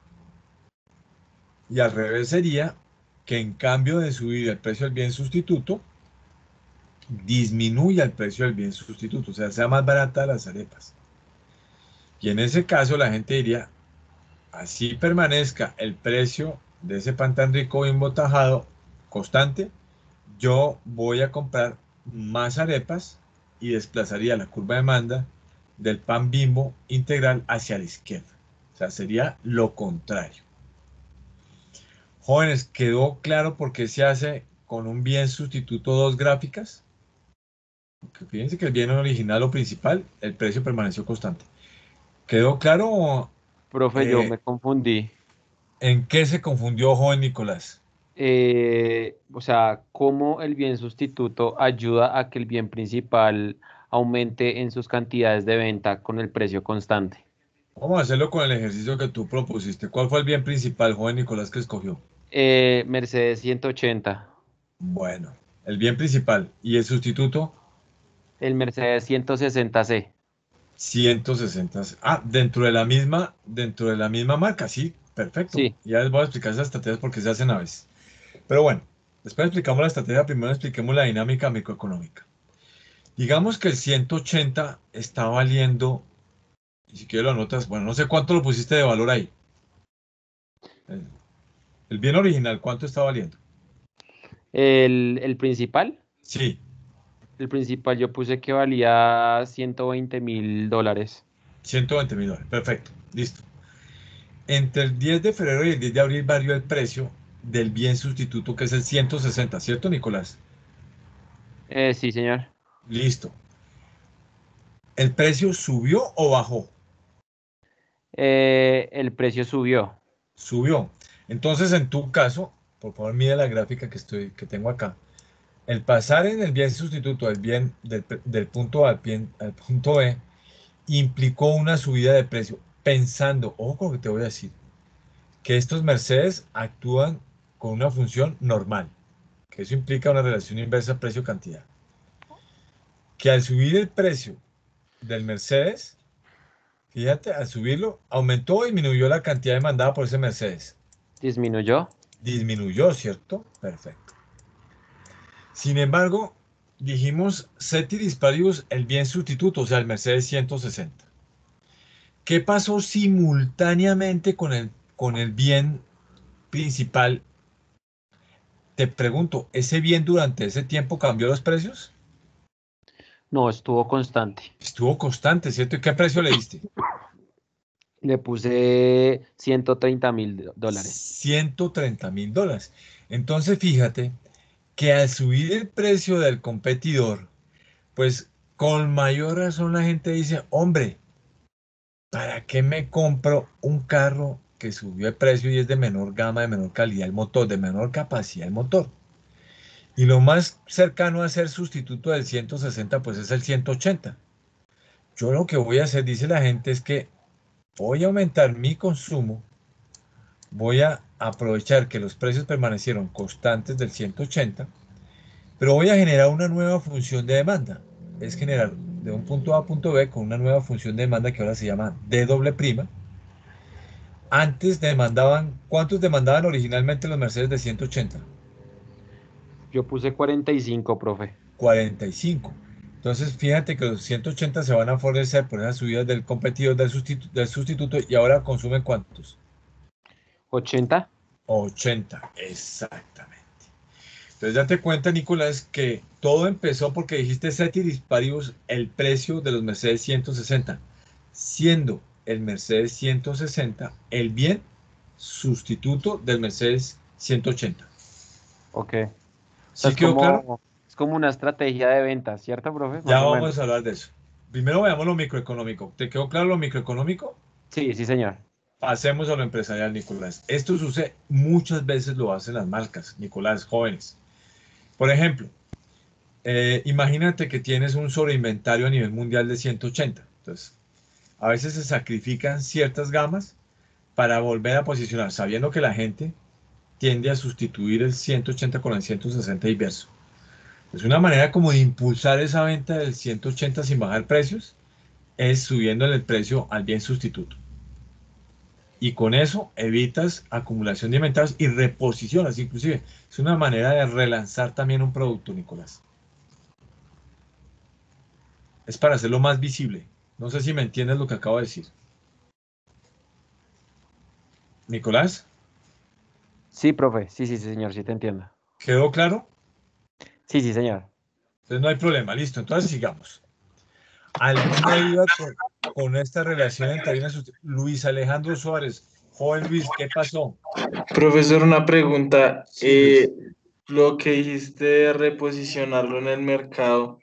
Y al revés sería que en cambio de subir el precio del bien sustituto, disminuya el precio del bien sustituto, o sea, sea más barata las arepas. Y en ese caso la gente diría, así permanezca el precio de ese pan tan rico Bimbo tajado constante, yo voy a comprar más arepas y desplazaría la curva de demanda del pan Bimbo integral hacia la izquierda. O sea, sería lo contrario. Jóvenes, ¿quedó claro por qué se hace con un bien sustituto dos gráficas? Porque fíjense que el bien original o principal, el precio permaneció constante. ¿Quedó claro Profe, yo eh, me confundí. en qué se confundió, joven Nicolás? Eh, o sea, ¿cómo el bien sustituto ayuda a que el bien principal aumente en sus cantidades de venta con el precio constante? Vamos a hacerlo con el ejercicio que tú propusiste. ¿Cuál fue el bien principal, joven Nicolás, que escogió? Eh, Mercedes ciento ochenta. Bueno, el bien principal y el sustituto El Mercedes ciento sesenta C. ciento sesenta. Ah, dentro de la misma, dentro de la misma marca, sí, perfecto. Sí. Ya les voy a explicar esas estrategias porque se hacen a veces. Pero bueno, después explicamos la estrategia, primero expliquemos la dinámica microeconómica. Digamos que el ciento ochenta está valiendo, y si quieres lo anotas, bueno, no sé cuánto lo pusiste de valor ahí. El, el bien original, ¿cuánto está valiendo? El, el principal. Sí, El principal yo puse que valía ciento veinte mil dólares. ciento veinte mil dólares. Perfecto, listo. Entre el diez de febrero y el diez de abril varió el precio del bien sustituto, que es el ciento sesenta, ¿cierto, Nicolás? Eh, sí, señor. Listo. ¿El precio subió o bajó? Eh, el precio subió. Subió. Entonces, en tu caso, por favor, mira la gráfica que estoy, que tengo acá. El pasar en el bien sustituto del bien del, del punto A al, bien, al punto B implicó una subida de precio, pensando, ojo con lo que te voy a decir, que estos Mercedes actúan con una función normal, que eso implica una relación inversa precio-cantidad. Que al subir el precio del Mercedes, fíjate, al subirlo, aumentó o disminuyó la cantidad demandada por ese Mercedes. Disminuyó. Disminuyó, ¿cierto? Perfecto. Sin embargo, dijimos ceteris paribus el bien sustituto, o sea, el Mercedes ciento sesenta. ¿Qué pasó simultáneamente con el, con el bien principal? Te pregunto, ¿ese bien durante ese tiempo cambió los precios? No, estuvo constante. Estuvo constante, ¿cierto? ¿Y qué precio le diste? Le puse ciento treinta mil dólares. ciento treinta mil dólares. Entonces, fíjate que al subir el precio del competidor, pues con mayor razón la gente dice, hombre, ¿para qué me compro un carro que subió de precio y es de menor gama, de menor calidad el motor, de menor capacidad el motor? Y lo más cercano a ser sustituto del ciento sesenta, pues es el ciento ochenta. Yo lo que voy a hacer, dice la gente, es que voy a aumentar mi consumo, voy a aprovechar que los precios permanecieron constantes del ciento ochenta, pero voy a generar una nueva función de demanda. Es generar de un punto A a punto B con una nueva función de demanda que ahora se llama D doble prima. Antes demandaban, ¿cuántos demandaban originalmente los Mercedes de ciento ochenta? Yo puse cuarenta y cinco, profe. cuarenta y cinco. Entonces, fíjate que los ciento ochenta se van a favorecer por esas subidas del competidor del sustituto, del sustituto y ahora consumen ¿cuántos? ochenta. ochenta, exactamente. Entonces, date cuenta, Nicolás, que todo empezó porque dijiste ceteris paribus el precio de los Mercedes ciento sesenta, siendo el Mercedes ciento sesenta el bien sustituto del Mercedes ciento ochenta. Ok. ¿Sí Es quedó claro? como, es como una estrategia de venta, ¿cierto, profe? Ya Más o vamos menos. a hablar de eso. Primero veamos lo microeconómico. ¿Te quedó claro lo microeconómico? Sí, sí, señor. Pasemos a lo empresarial, Nicolás. Esto sucede, muchas veces lo hacen las marcas, Nicolás, jóvenes. Por ejemplo, eh, imagínate que tienes un sobreinventario a nivel mundial de ciento ochenta. Entonces, a veces se sacrifican ciertas gamas para volver a posicionar, sabiendo que la gente tiende a sustituir el ciento ochenta con el ciento sesenta y verso. Es una manera como de impulsar esa venta del ciento ochenta sin bajar precios, es subiendo el precio al bien sustituto. Y con eso evitas acumulación de inventarios y reposicionas, inclusive. Es una manera de relanzar también un producto, Nicolás. Es para hacerlo más visible. No sé si me entiendes lo que acabo de decir. Nicolás, Sí, profe. Sí, sí, sí, señor. Sí, te entiendo. ¿quedó claro? Sí, sí, señor. Entonces no hay problema. Listo, entonces sigamos. ¿Alguna duda con, con esta relación entre bienes sust- Luis Alejandro Suárez? Joven Luis, ¿qué pasó? Profesor, una pregunta. Sí, Eh, Luis. lo que dijiste de reposicionarlo en el mercado,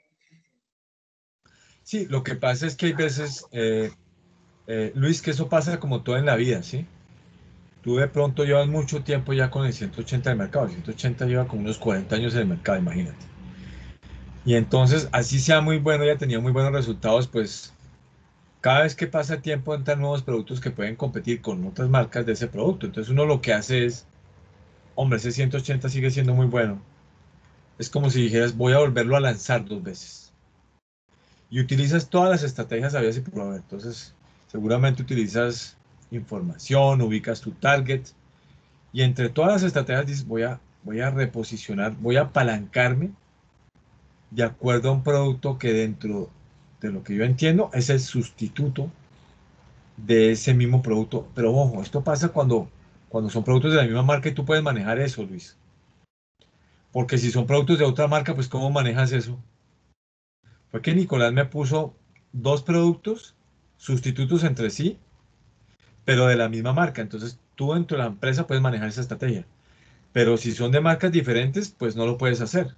Sí, lo que pasa es que hay veces, eh, eh, Luis, que eso pasa como todo en la vida, ¿sí? Tú de pronto llevas mucho tiempo ya con el ciento ochenta del mercado. El ciento ochenta lleva como unos cuarenta años en el mercado, imagínate. Y entonces, así sea muy bueno y ha tenido muy buenos resultados, pues cada vez que pasa el tiempo entran nuevos productos que pueden competir con otras marcas de ese producto. Entonces uno lo que hace es hombre, ese ciento ochenta sigue siendo muy bueno. Es como si dijeras, voy a volverlo a lanzar dos veces. Y utilizas todas las estrategias habidas y por haber. Entonces, seguramente utilizas información, ubicas tu target, y entre todas las estrategias dices, voy a, voy a reposicionar, voy a apalancarme de acuerdo a un producto que dentro de lo que yo entiendo es el sustituto de ese mismo producto. Pero ojo, esto pasa cuando, cuando son productos de la misma marca y tú puedes manejar eso, Luis. Porque si son productos de otra marca, pues ¿cómo manejas eso? Fue que Nicolás me puso dos productos sustitutos entre sí, pero de la misma marca. Entonces tú dentro de la empresa puedes manejar esa estrategia. Pero si son de marcas diferentes, pues no lo puedes hacer.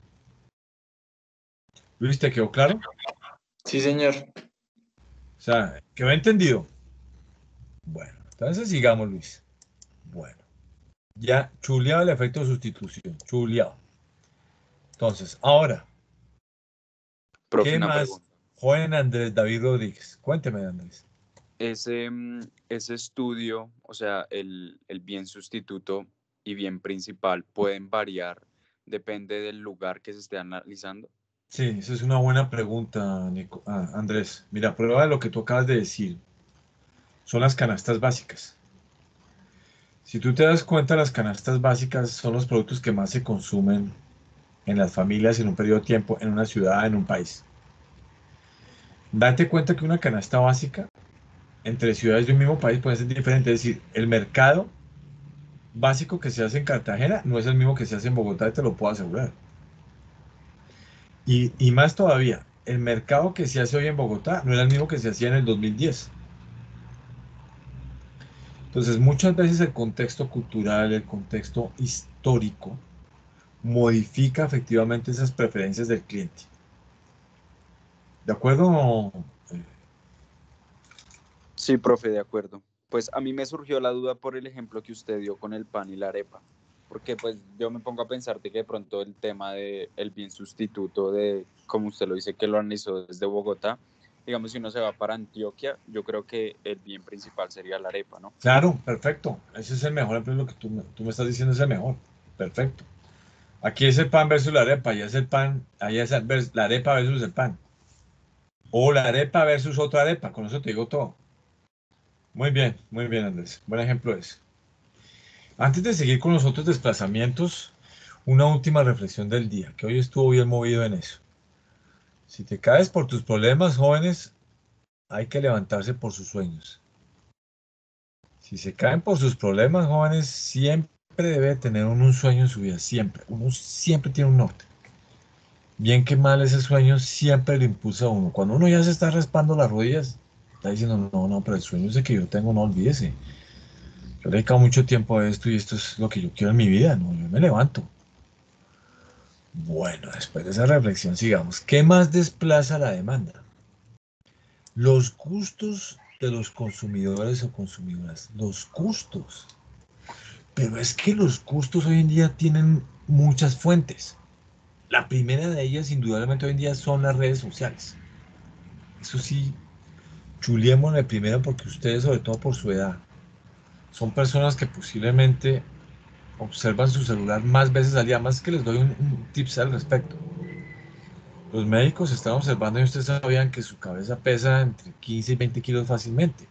Luis, ¿te quedó claro? Sí, señor. O sea, ¿quedó entendido? Bueno, entonces sigamos, Luis. Bueno, ya chuleado el efecto de sustitución. Chuleado. Entonces, ahora, Profe, ¿qué una más? pregunta. Joven Andrés David Rodríguez. Cuénteme, Andrés. Ese, mm, ese estudio, o sea, el, el bien sustituto y bien principal pueden variar, depende del lugar que se esté analizando. Sí, esa es una buena pregunta, Nico- ah, Andrés. Mira, prueba de lo que tú acabas de decir. Son las canastas básicas. Si tú te das cuenta, las canastas básicas son los productos que más se consumen en las familias en un periodo de tiempo, en una ciudad, en un país. Date cuenta que una canasta básica entre ciudades de un mismo país puede ser diferente. Es decir, el mercado básico que se hace en Cartagena no es el mismo que se hace en Bogotá, te lo puedo asegurar. Y, y más todavía, el mercado que se hace hoy en Bogotá no era el mismo que se hacía en el dos mil diez. Entonces, muchas veces el contexto cultural, el contexto histórico, modifica efectivamente esas preferencias del cliente. ¿De acuerdo? Eh, Sí, profe, de acuerdo. Pues a mí me surgió la duda por el ejemplo que usted dio con el pan y la arepa, porque pues yo me pongo a pensar de que de pronto el tema del bien sustituto de, como usted lo dice, que lo analizó desde Bogotá, digamos, si uno se va para Antioquia, yo creo que el bien principal sería la arepa, ¿no? Claro, perfecto. Ese es el mejor ejemplo, lo que tú, me- tú me estás diciendo es el mejor. Perfecto. Aquí es el pan versus la arepa, allá es el pan, allá es el vers- la arepa versus el pan. O la arepa versus otra arepa, con eso te digo todo. Muy bien, muy bien, Andrés. Buen ejemplo es. Antes de seguir con los otros desplazamientos, una última reflexión del día, que hoy estuvo bien movido en eso. Si te caes por tus problemas, jóvenes, hay que levantarse por sus sueños. Si se caen por sus problemas, jóvenes, siempre debe tener uno un sueño en su vida, siempre. Uno siempre tiene un norte. Bien que mal, ese sueño siempre lo impulsa a uno. Cuando uno ya se está raspando las rodillas, está diciendo, no, no, pero el sueño ese que yo tengo, no olvídese. Yo le he dedicado mucho tiempo a esto y esto es lo que yo quiero en mi vida, ¿no? Yo me levanto. Bueno, después de esa reflexión, sigamos. ¿Qué más desplaza la demanda? Los gustos de los consumidores o consumidoras. Los gustos. Pero es que los gustos hoy en día tienen muchas fuentes. La primera de ellas, indudablemente, hoy en día son las redes sociales. Eso sí, chuliémosle primero porque ustedes, sobre todo por su edad, son personas que posiblemente observan su celular más veces al día. Más que les doy un, un tips al respecto. Los médicos están observando y ustedes sabían que su cabeza pesa entre quince y veinte kilos fácilmente.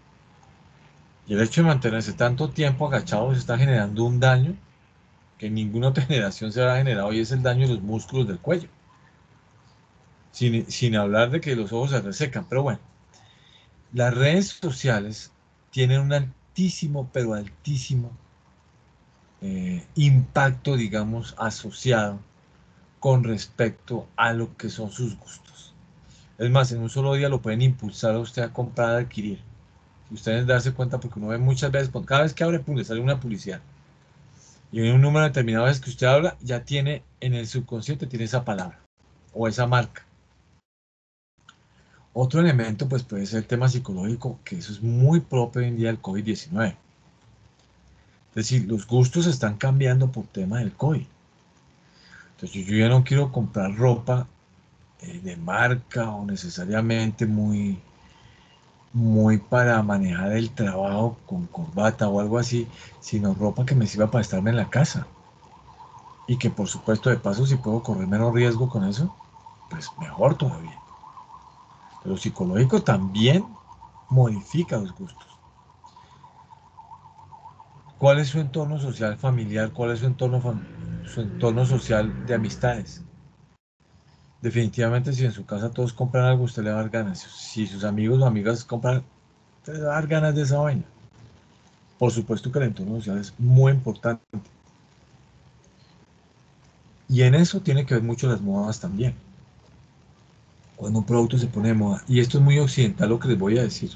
Y el hecho de mantenerse tanto tiempo agachados está generando un daño que en ninguna otra generación se ha generado y es el daño de los músculos del cuello. Sin, sin hablar de que los ojos se resecan. Pero bueno, las redes sociales tienen un altísimo, pero altísimo eh, impacto, digamos, asociado con respecto a lo que son sus gustos. Es más, en un solo día lo pueden impulsar a usted a comprar, a adquirir. Si ustedes darse cuenta, porque uno ve muchas veces, cada vez que abre, pum, le sale una publicidad. Y en un número determinado de veces que usted habla, ya tiene en el subconsciente, tiene esa palabra o esa marca. Otro elemento, pues puede ser el tema psicológico, que eso es muy propio hoy en día del COVID diecinueve. Es decir, los gustos están cambiando por tema del COVID. Entonces yo ya no quiero comprar ropa eh, de marca o necesariamente muy, muy para manejar el trabajo con corbata o algo así, sino ropa que me sirva para estarme en la casa. y que por supuesto de paso si puedo correr menos riesgo con eso, pues mejor todavía. Lo psicológico también modifica los gustos. ¿Cuál es su entorno social familiar? ¿Cuál es su entorno, fam- su entorno social de amistades? Definitivamente si en su casa todos compran algo, usted le va a dar ganas. Si sus amigos o amigas compran, usted le va a dar ganas de esa vaina. Por supuesto que el entorno social es muy importante. Y en eso tiene que ver mucho las modas también. Cuando un producto se pone de moda, y esto es muy occidental lo que les voy a decir,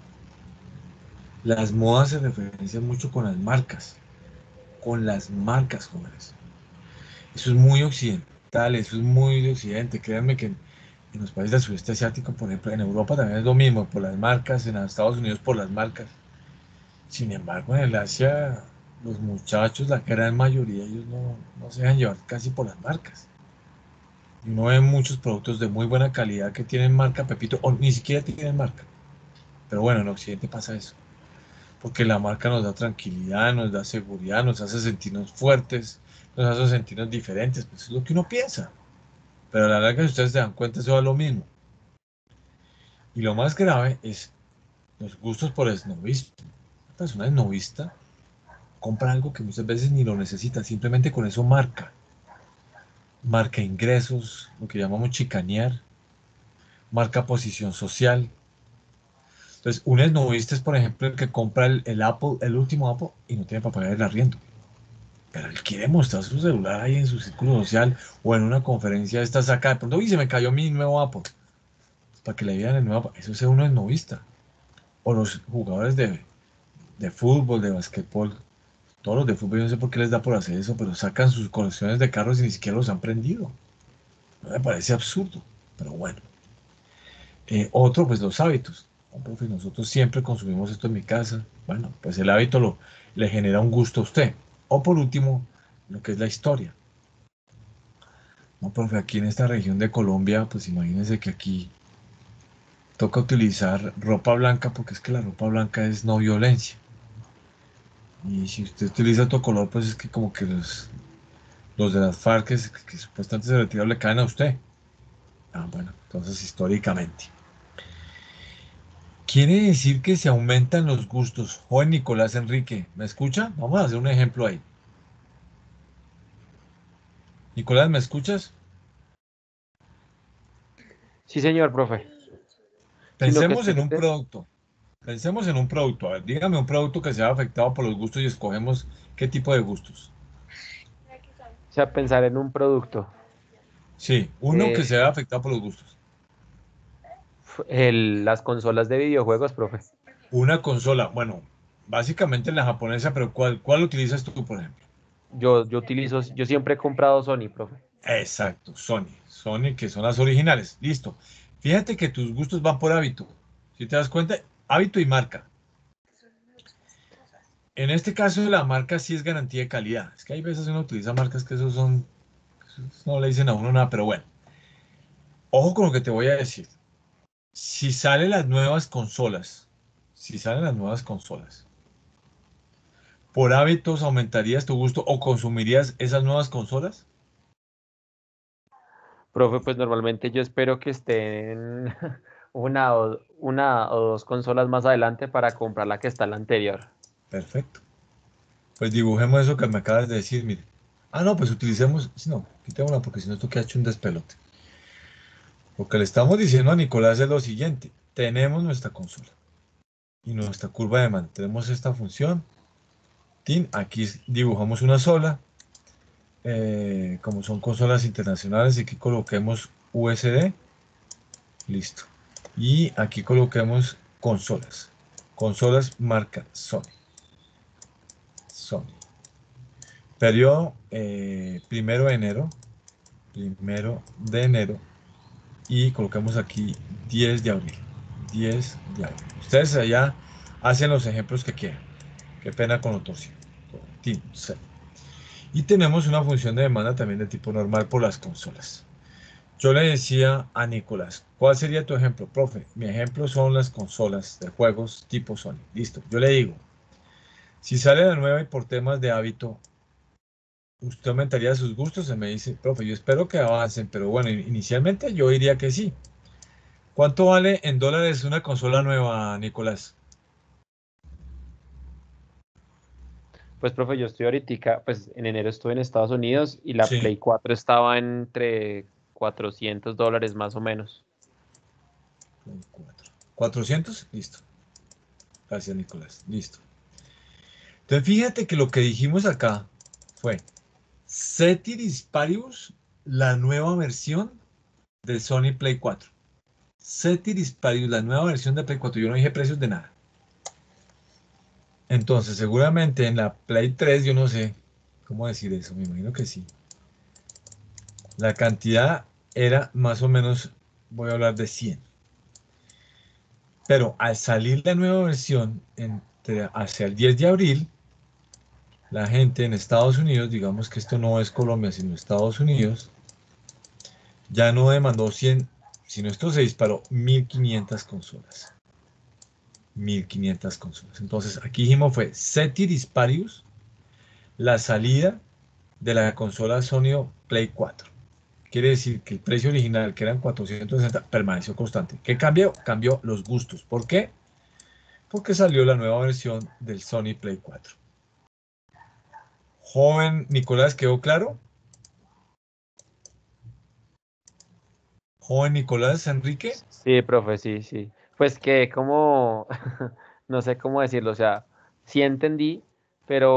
las modas se referencian mucho con las marcas, con las marcas jóvenes. Eso es muy occidental, eso es muy de occidente. Créanme que en, en los países del sudeste asiático, por ejemplo, en Europa también es lo mismo, por las marcas, en los Estados Unidos por las marcas. Sin embargo, en el Asia, los muchachos, la gran mayoría, ellos no, no se dejan llevar casi por las marcas. Y uno ve muchos productos de muy buena calidad que tienen marca Pepito, o ni siquiera tienen marca. Pero bueno, en Occidente pasa eso. Porque la marca nos da tranquilidad, nos da seguridad, nos hace sentirnos fuertes, nos hace sentirnos diferentes. Pues es lo que uno piensa. Pero a la larga, si ustedes se dan cuenta, eso va lo mismo. Y lo más grave es los gustos por esnovismo. Una persona esnovista compra algo que muchas veces ni lo necesita, simplemente con eso marca. Marca ingresos, lo que llamamos chicanear, marca posición social. Entonces, un esnovista es, por ejemplo, el que compra el, el Apple, el último Apple, y no tiene para pagar el arriendo. Pero él quiere mostrar su celular ahí en su círculo social o en una conferencia esta saca de pronto, uy, se me cayó mi nuevo Apple. Para que le vean el nuevo Apple. Eso es uno esnovista. O los jugadores de, de fútbol, de basquetbol. Todos los de fútbol, yo no sé por qué les da por hacer eso, pero sacan sus colecciones de carros y ni siquiera los han prendido. No me parece absurdo, pero bueno. Eh, otro, pues los hábitos. No, profe, nosotros siempre consumimos esto en mi casa. Bueno, pues el hábito lo, le genera un gusto a usted. O por último, lo que es la historia. No, profe, aquí en esta región de Colombia, pues imagínense que aquí toca utilizar ropa blanca porque es que la ropa blanca es no violencia. Y si usted utiliza otro color, pues es que como que los, los de las FARC, que, que supuestamente se retiraron, le caen a usted. Ah, bueno, entonces históricamente. Quiere decir que se aumentan los gustos. Joven Nicolás Enrique, ¿me escucha? Vamos a hacer un ejemplo ahí. Nicolás, ¿me escuchas? Sí, señor, profe. Sino que Pensemos estoy... en un producto. Pensemos en un producto. A ver, dígame un producto que sea afectado por los gustos y escogemos qué tipo de gustos. O sea, pensar en un producto. Sí, uno que sea Eh, afectado por los gustos. el- las consolas de videojuegos, profe. Una consola, bueno, básicamente la japonesa, pero ¿cuál, cuál utilizas tú, por ejemplo? Yo, yo utilizo, yo siempre he comprado Sony, profe. Exacto, Sony. Sony, que son las originales. Listo. Fíjate que tus gustos van por hábito. Si te das cuenta, hábito y marca. En este caso, la marca sí es garantía de calidad. Es que hay veces uno utiliza marcas que esos son, esos no le dicen a uno nada, pero bueno. Ojo con lo que te voy a decir. Si salen las nuevas consolas, si salen las nuevas consolas, ¿por hábitos aumentarías tu gusto o consumirías esas nuevas consolas? Profe, pues normalmente yo espero que estén una o, una o dos consolas más adelante para comprar la que está en la anterior. Perfecto. Pues dibujemos eso que me acabas de decir, mire. Ah, no, pues utilicemos, si no, quitémosla porque si no esto queda hecho un despelote. Lo que le estamos diciendo a Nicolás es lo siguiente. Tenemos nuestra consola y nuestra curva de demanda. Tenemos esta función. Tin, aquí dibujamos una sola. Eh, como son consolas internacionales, aquí coloquemos U S D. Listo. Y aquí coloquemos consolas. Consolas marca Sony. Sony. Periodo eh, primero de enero. Primero de enero. Y colocamos aquí diez de abril. diez de abril. Ustedes allá hacen los ejemplos que quieran. Qué pena con lo torcido. Tin, C. Y tenemos una función de demanda también de tipo normal por las consolas. Yo le decía a Nicolás, ¿cuál sería tu ejemplo? Profe, mi ejemplo son las consolas de juegos tipo Sony. Listo. Yo le digo, si sale la nueva y por temas de hábito usted aumentaría sus gustos, se me dice, profe, yo espero que avancen, pero bueno, inicialmente yo diría que sí. ¿Cuánto vale en dólares una consola nueva, Nicolás? Pues, profe, yo estoy ahorita, pues en enero estuve en Estados Unidos y la Sí, Play cuatro estaba entre cuatrocientos dólares más o menos. cuatro. ¿cuatrocientos? Listo. Gracias, Nicolás. Listo. Entonces, fíjate que lo que dijimos acá fue Ceteris Paribus, la nueva versión del Sony Play cuatro. Ceteris Paribus, la nueva versión de Play cuatro. Yo no dije precios de nada. Entonces, seguramente en la Play tres, yo no sé cómo decir eso, me imagino que sí. La cantidad era más o menos, voy a hablar de cien. Pero al salir la nueva versión entre, hacia el diez de abril, la gente en Estados Unidos, digamos que esto no es Colombia, sino Estados Unidos, ya no demandó cien, sino esto se disparó mil quinientas consolas. mil quinientas consolas. Entonces, aquí dijimos fue Ceteris Paribus, la salida de la consola Sony Play cuatro. Quiere decir que el precio original, que eran cuatrocientos sesenta, permaneció constante. ¿Qué cambió? Cambió los gustos. ¿Por qué? Porque salió la nueva versión del Sony Play cuatro. Joven Nicolás, ¿quedó claro? Joven Nicolás Enrique. Sí, profe, sí, sí. Pues que como, no sé cómo decirlo, o sea, sí entendí, pero,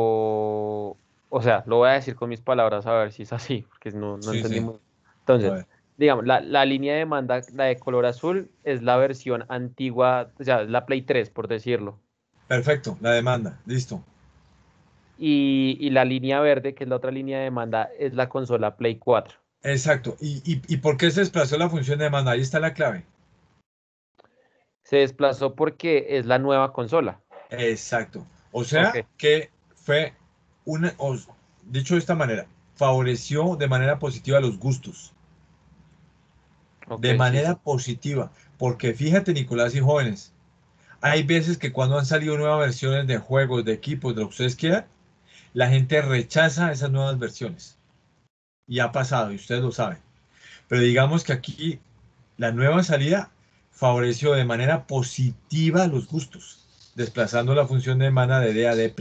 o sea, lo voy a decir con mis palabras a ver si es así, porque no, no Sí, entendí sí. muy. A Entonces, ver. digamos, la, la línea de manda, la de color azul, es la versión antigua, o sea, es la Play tres, por decirlo. Perfecto. La demanda. Listo. Y, y la línea verde, que es la otra línea de manda, es la consola Play cuatro. Exacto. ¿Y, y, y por qué se desplazó la función de demanda? Ahí está la clave. Se desplazó porque es la nueva consola. Exacto. O Ok, sea que fue una, o, dicho de esta manera, favoreció de manera positiva los gustos. ok, De sí, manera sí. positiva. Porque fíjate, Nicolás y jóvenes, hay veces que cuando han salido nuevas versiones de juegos, de equipos, de lo que ustedes quieran, la gente rechaza esas nuevas versiones. Y ha pasado, y ustedes lo saben. Pero digamos que aquí la nueva salida favoreció de manera positiva los gustos, desplazando la función de mana de D a D'.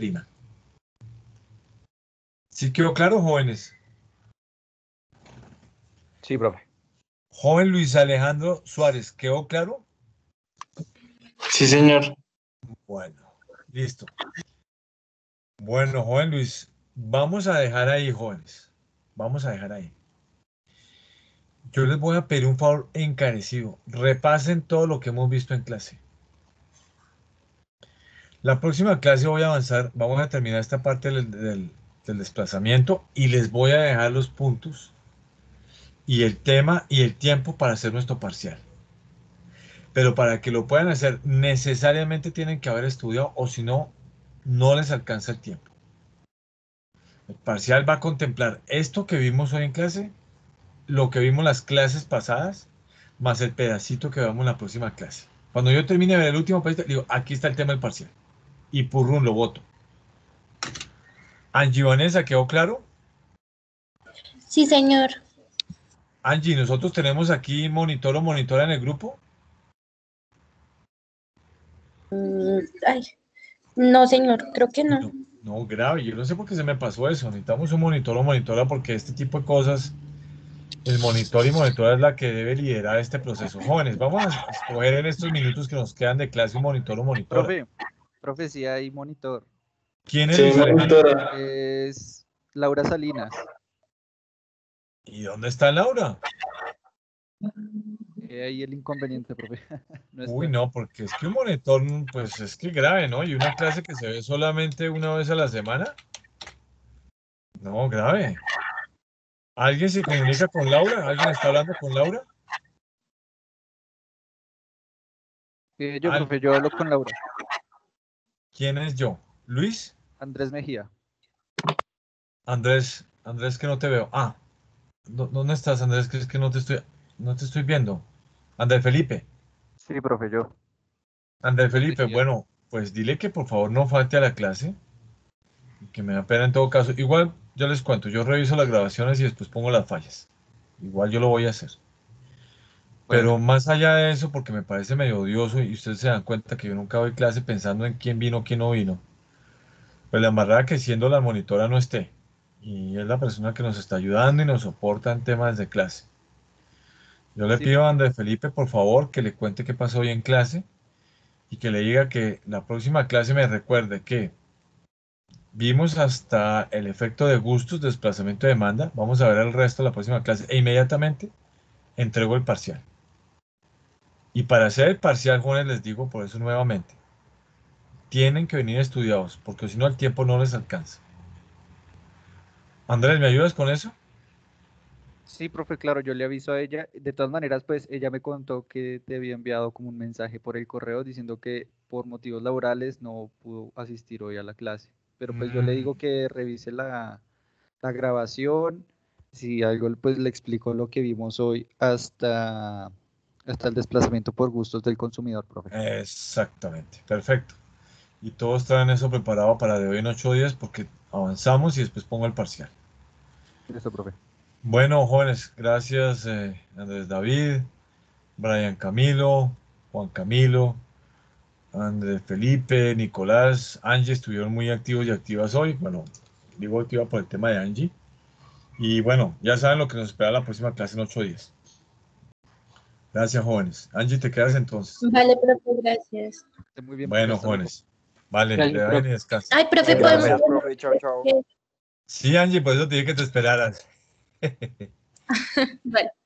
¿Sí quedó claro, jóvenes? Sí, profe. Joven Luis Alejandro Suárez, ¿quedó claro? Sí, señor. Bueno, listo. Bueno, joven Luis, vamos a dejar ahí, jóvenes. Vamos a dejar ahí. Yo les voy a pedir un favor encarecido. Repasen todo lo que hemos visto en clase. La próxima clase voy a avanzar, vamos a terminar esta parte del, del- del desplazamiento y les voy a dejar los puntos y el tema y el tiempo para hacer nuestro parcial. Pero para que lo puedan hacer, necesariamente tienen que haber estudiado o si no, no les alcanza el tiempo. El parcial va a contemplar esto que vimos hoy en clase, lo que vimos las clases pasadas, más el pedacito que vemos en la próxima clase. Cuando yo termine de ver el último pedacito, digo, aquí está el tema del parcial. Y purrún, lo voto. Angie Vanessa, ¿quedó claro? Sí, señor. Angie, nosotros tenemos aquí monitor o monitora en el grupo. Mm, ay, no, señor, creo que no. No, no, grave, yo no sé por qué se me pasó eso. Necesitamos un monitor o monitora porque este tipo de cosas, el monitor y monitora es la que debe liderar este proceso. Jóvenes, vamos a escoger en estos minutos que nos quedan de clase un monitor o monitora. Profe, profe, sí hay monitor. ¿Quién es Sí, Luis Alejandro? monitora. Es Laura Salinas. ¿Y dónde está Laura? Eh, ahí el inconveniente, profe. No Uy, está. no, porque es que un monitor, pues es que grave, ¿no? Y una clase que se ve solamente una vez a la semana. No, grave. ¿Alguien se comunica con Laura? ¿Alguien está hablando con Laura? Eh, yo, ¿Al- profe, yo hablo con Laura. ¿Quién es yo? ¿Luis? Andrés Mejía. Andrés, Andrés que no te veo. Ah, ¿dó- ¿dónde estás, Andrés? Que es que no te estoy, no te estoy viendo. Andrés Felipe. Sí, profe, yo. Andrés Andrés Felipe, Mejía. bueno, pues dile que por favor no falte a la clase, que me da pena en todo caso. Igual yo les cuento, yo reviso las grabaciones y después pongo las fallas. Igual yo lo voy a hacer. Pero Bueno, más allá de eso, porque me parece medio odioso y ustedes se dan cuenta que yo nunca doy clase pensando en quién vino, quién no vino, pues la embarrada que siendo la monitora no esté. Y es la persona que nos está ayudando y nos soporta en temas de clase. Yo le Sí, pido a profe. Andrés Felipe, por favor, que le cuente qué pasó hoy en clase y que le diga que la próxima clase me recuerde que vimos hasta el efecto de gustos, desplazamiento de demanda. Vamos a ver el resto de la próxima clase e inmediatamente entrego el parcial. Y para hacer el parcial, jóvenes, les digo por eso nuevamente, tienen que venir estudiados, porque si no el tiempo no les alcanza. Andrés, ¿me ayudas con eso? Sí, profe, claro, yo le aviso a ella. De todas maneras, pues ella me contó que te había enviado como un mensaje por el correo diciendo que por motivos laborales no pudo asistir hoy a la clase. Pero pues yo le Mm, digo que revise la, la grabación. Si algo, pues le explico lo que vimos hoy hasta, hasta el desplazamiento por gustos del consumidor, profe. exactamente, perfecto. Y todos traen eso preparado para de hoy en ocho días porque avanzamos y después pongo el parcial. Eso, profe. Bueno, jóvenes, gracias eh, Andrés David, Brian Camilo, Juan Camilo, Andrés Felipe, Nicolás, Angie estuvieron muy activos y activas hoy. Bueno, digo activa por el tema de Angie. Y bueno, ya saben lo que nos espera la próxima clase en ocho días. Gracias, jóvenes. Angie, te quedas entonces. Vale, profe, gracias. Esté muy bien, profe. Bueno, Hasta luego. jóvenes. Vale, Gracias, le den profe. y descansen. Ay, profe, Chao, podemos... chao. Gracias, profe. Chao, chao. Sí, Angie, por eso te dije que te esperaras. Vale.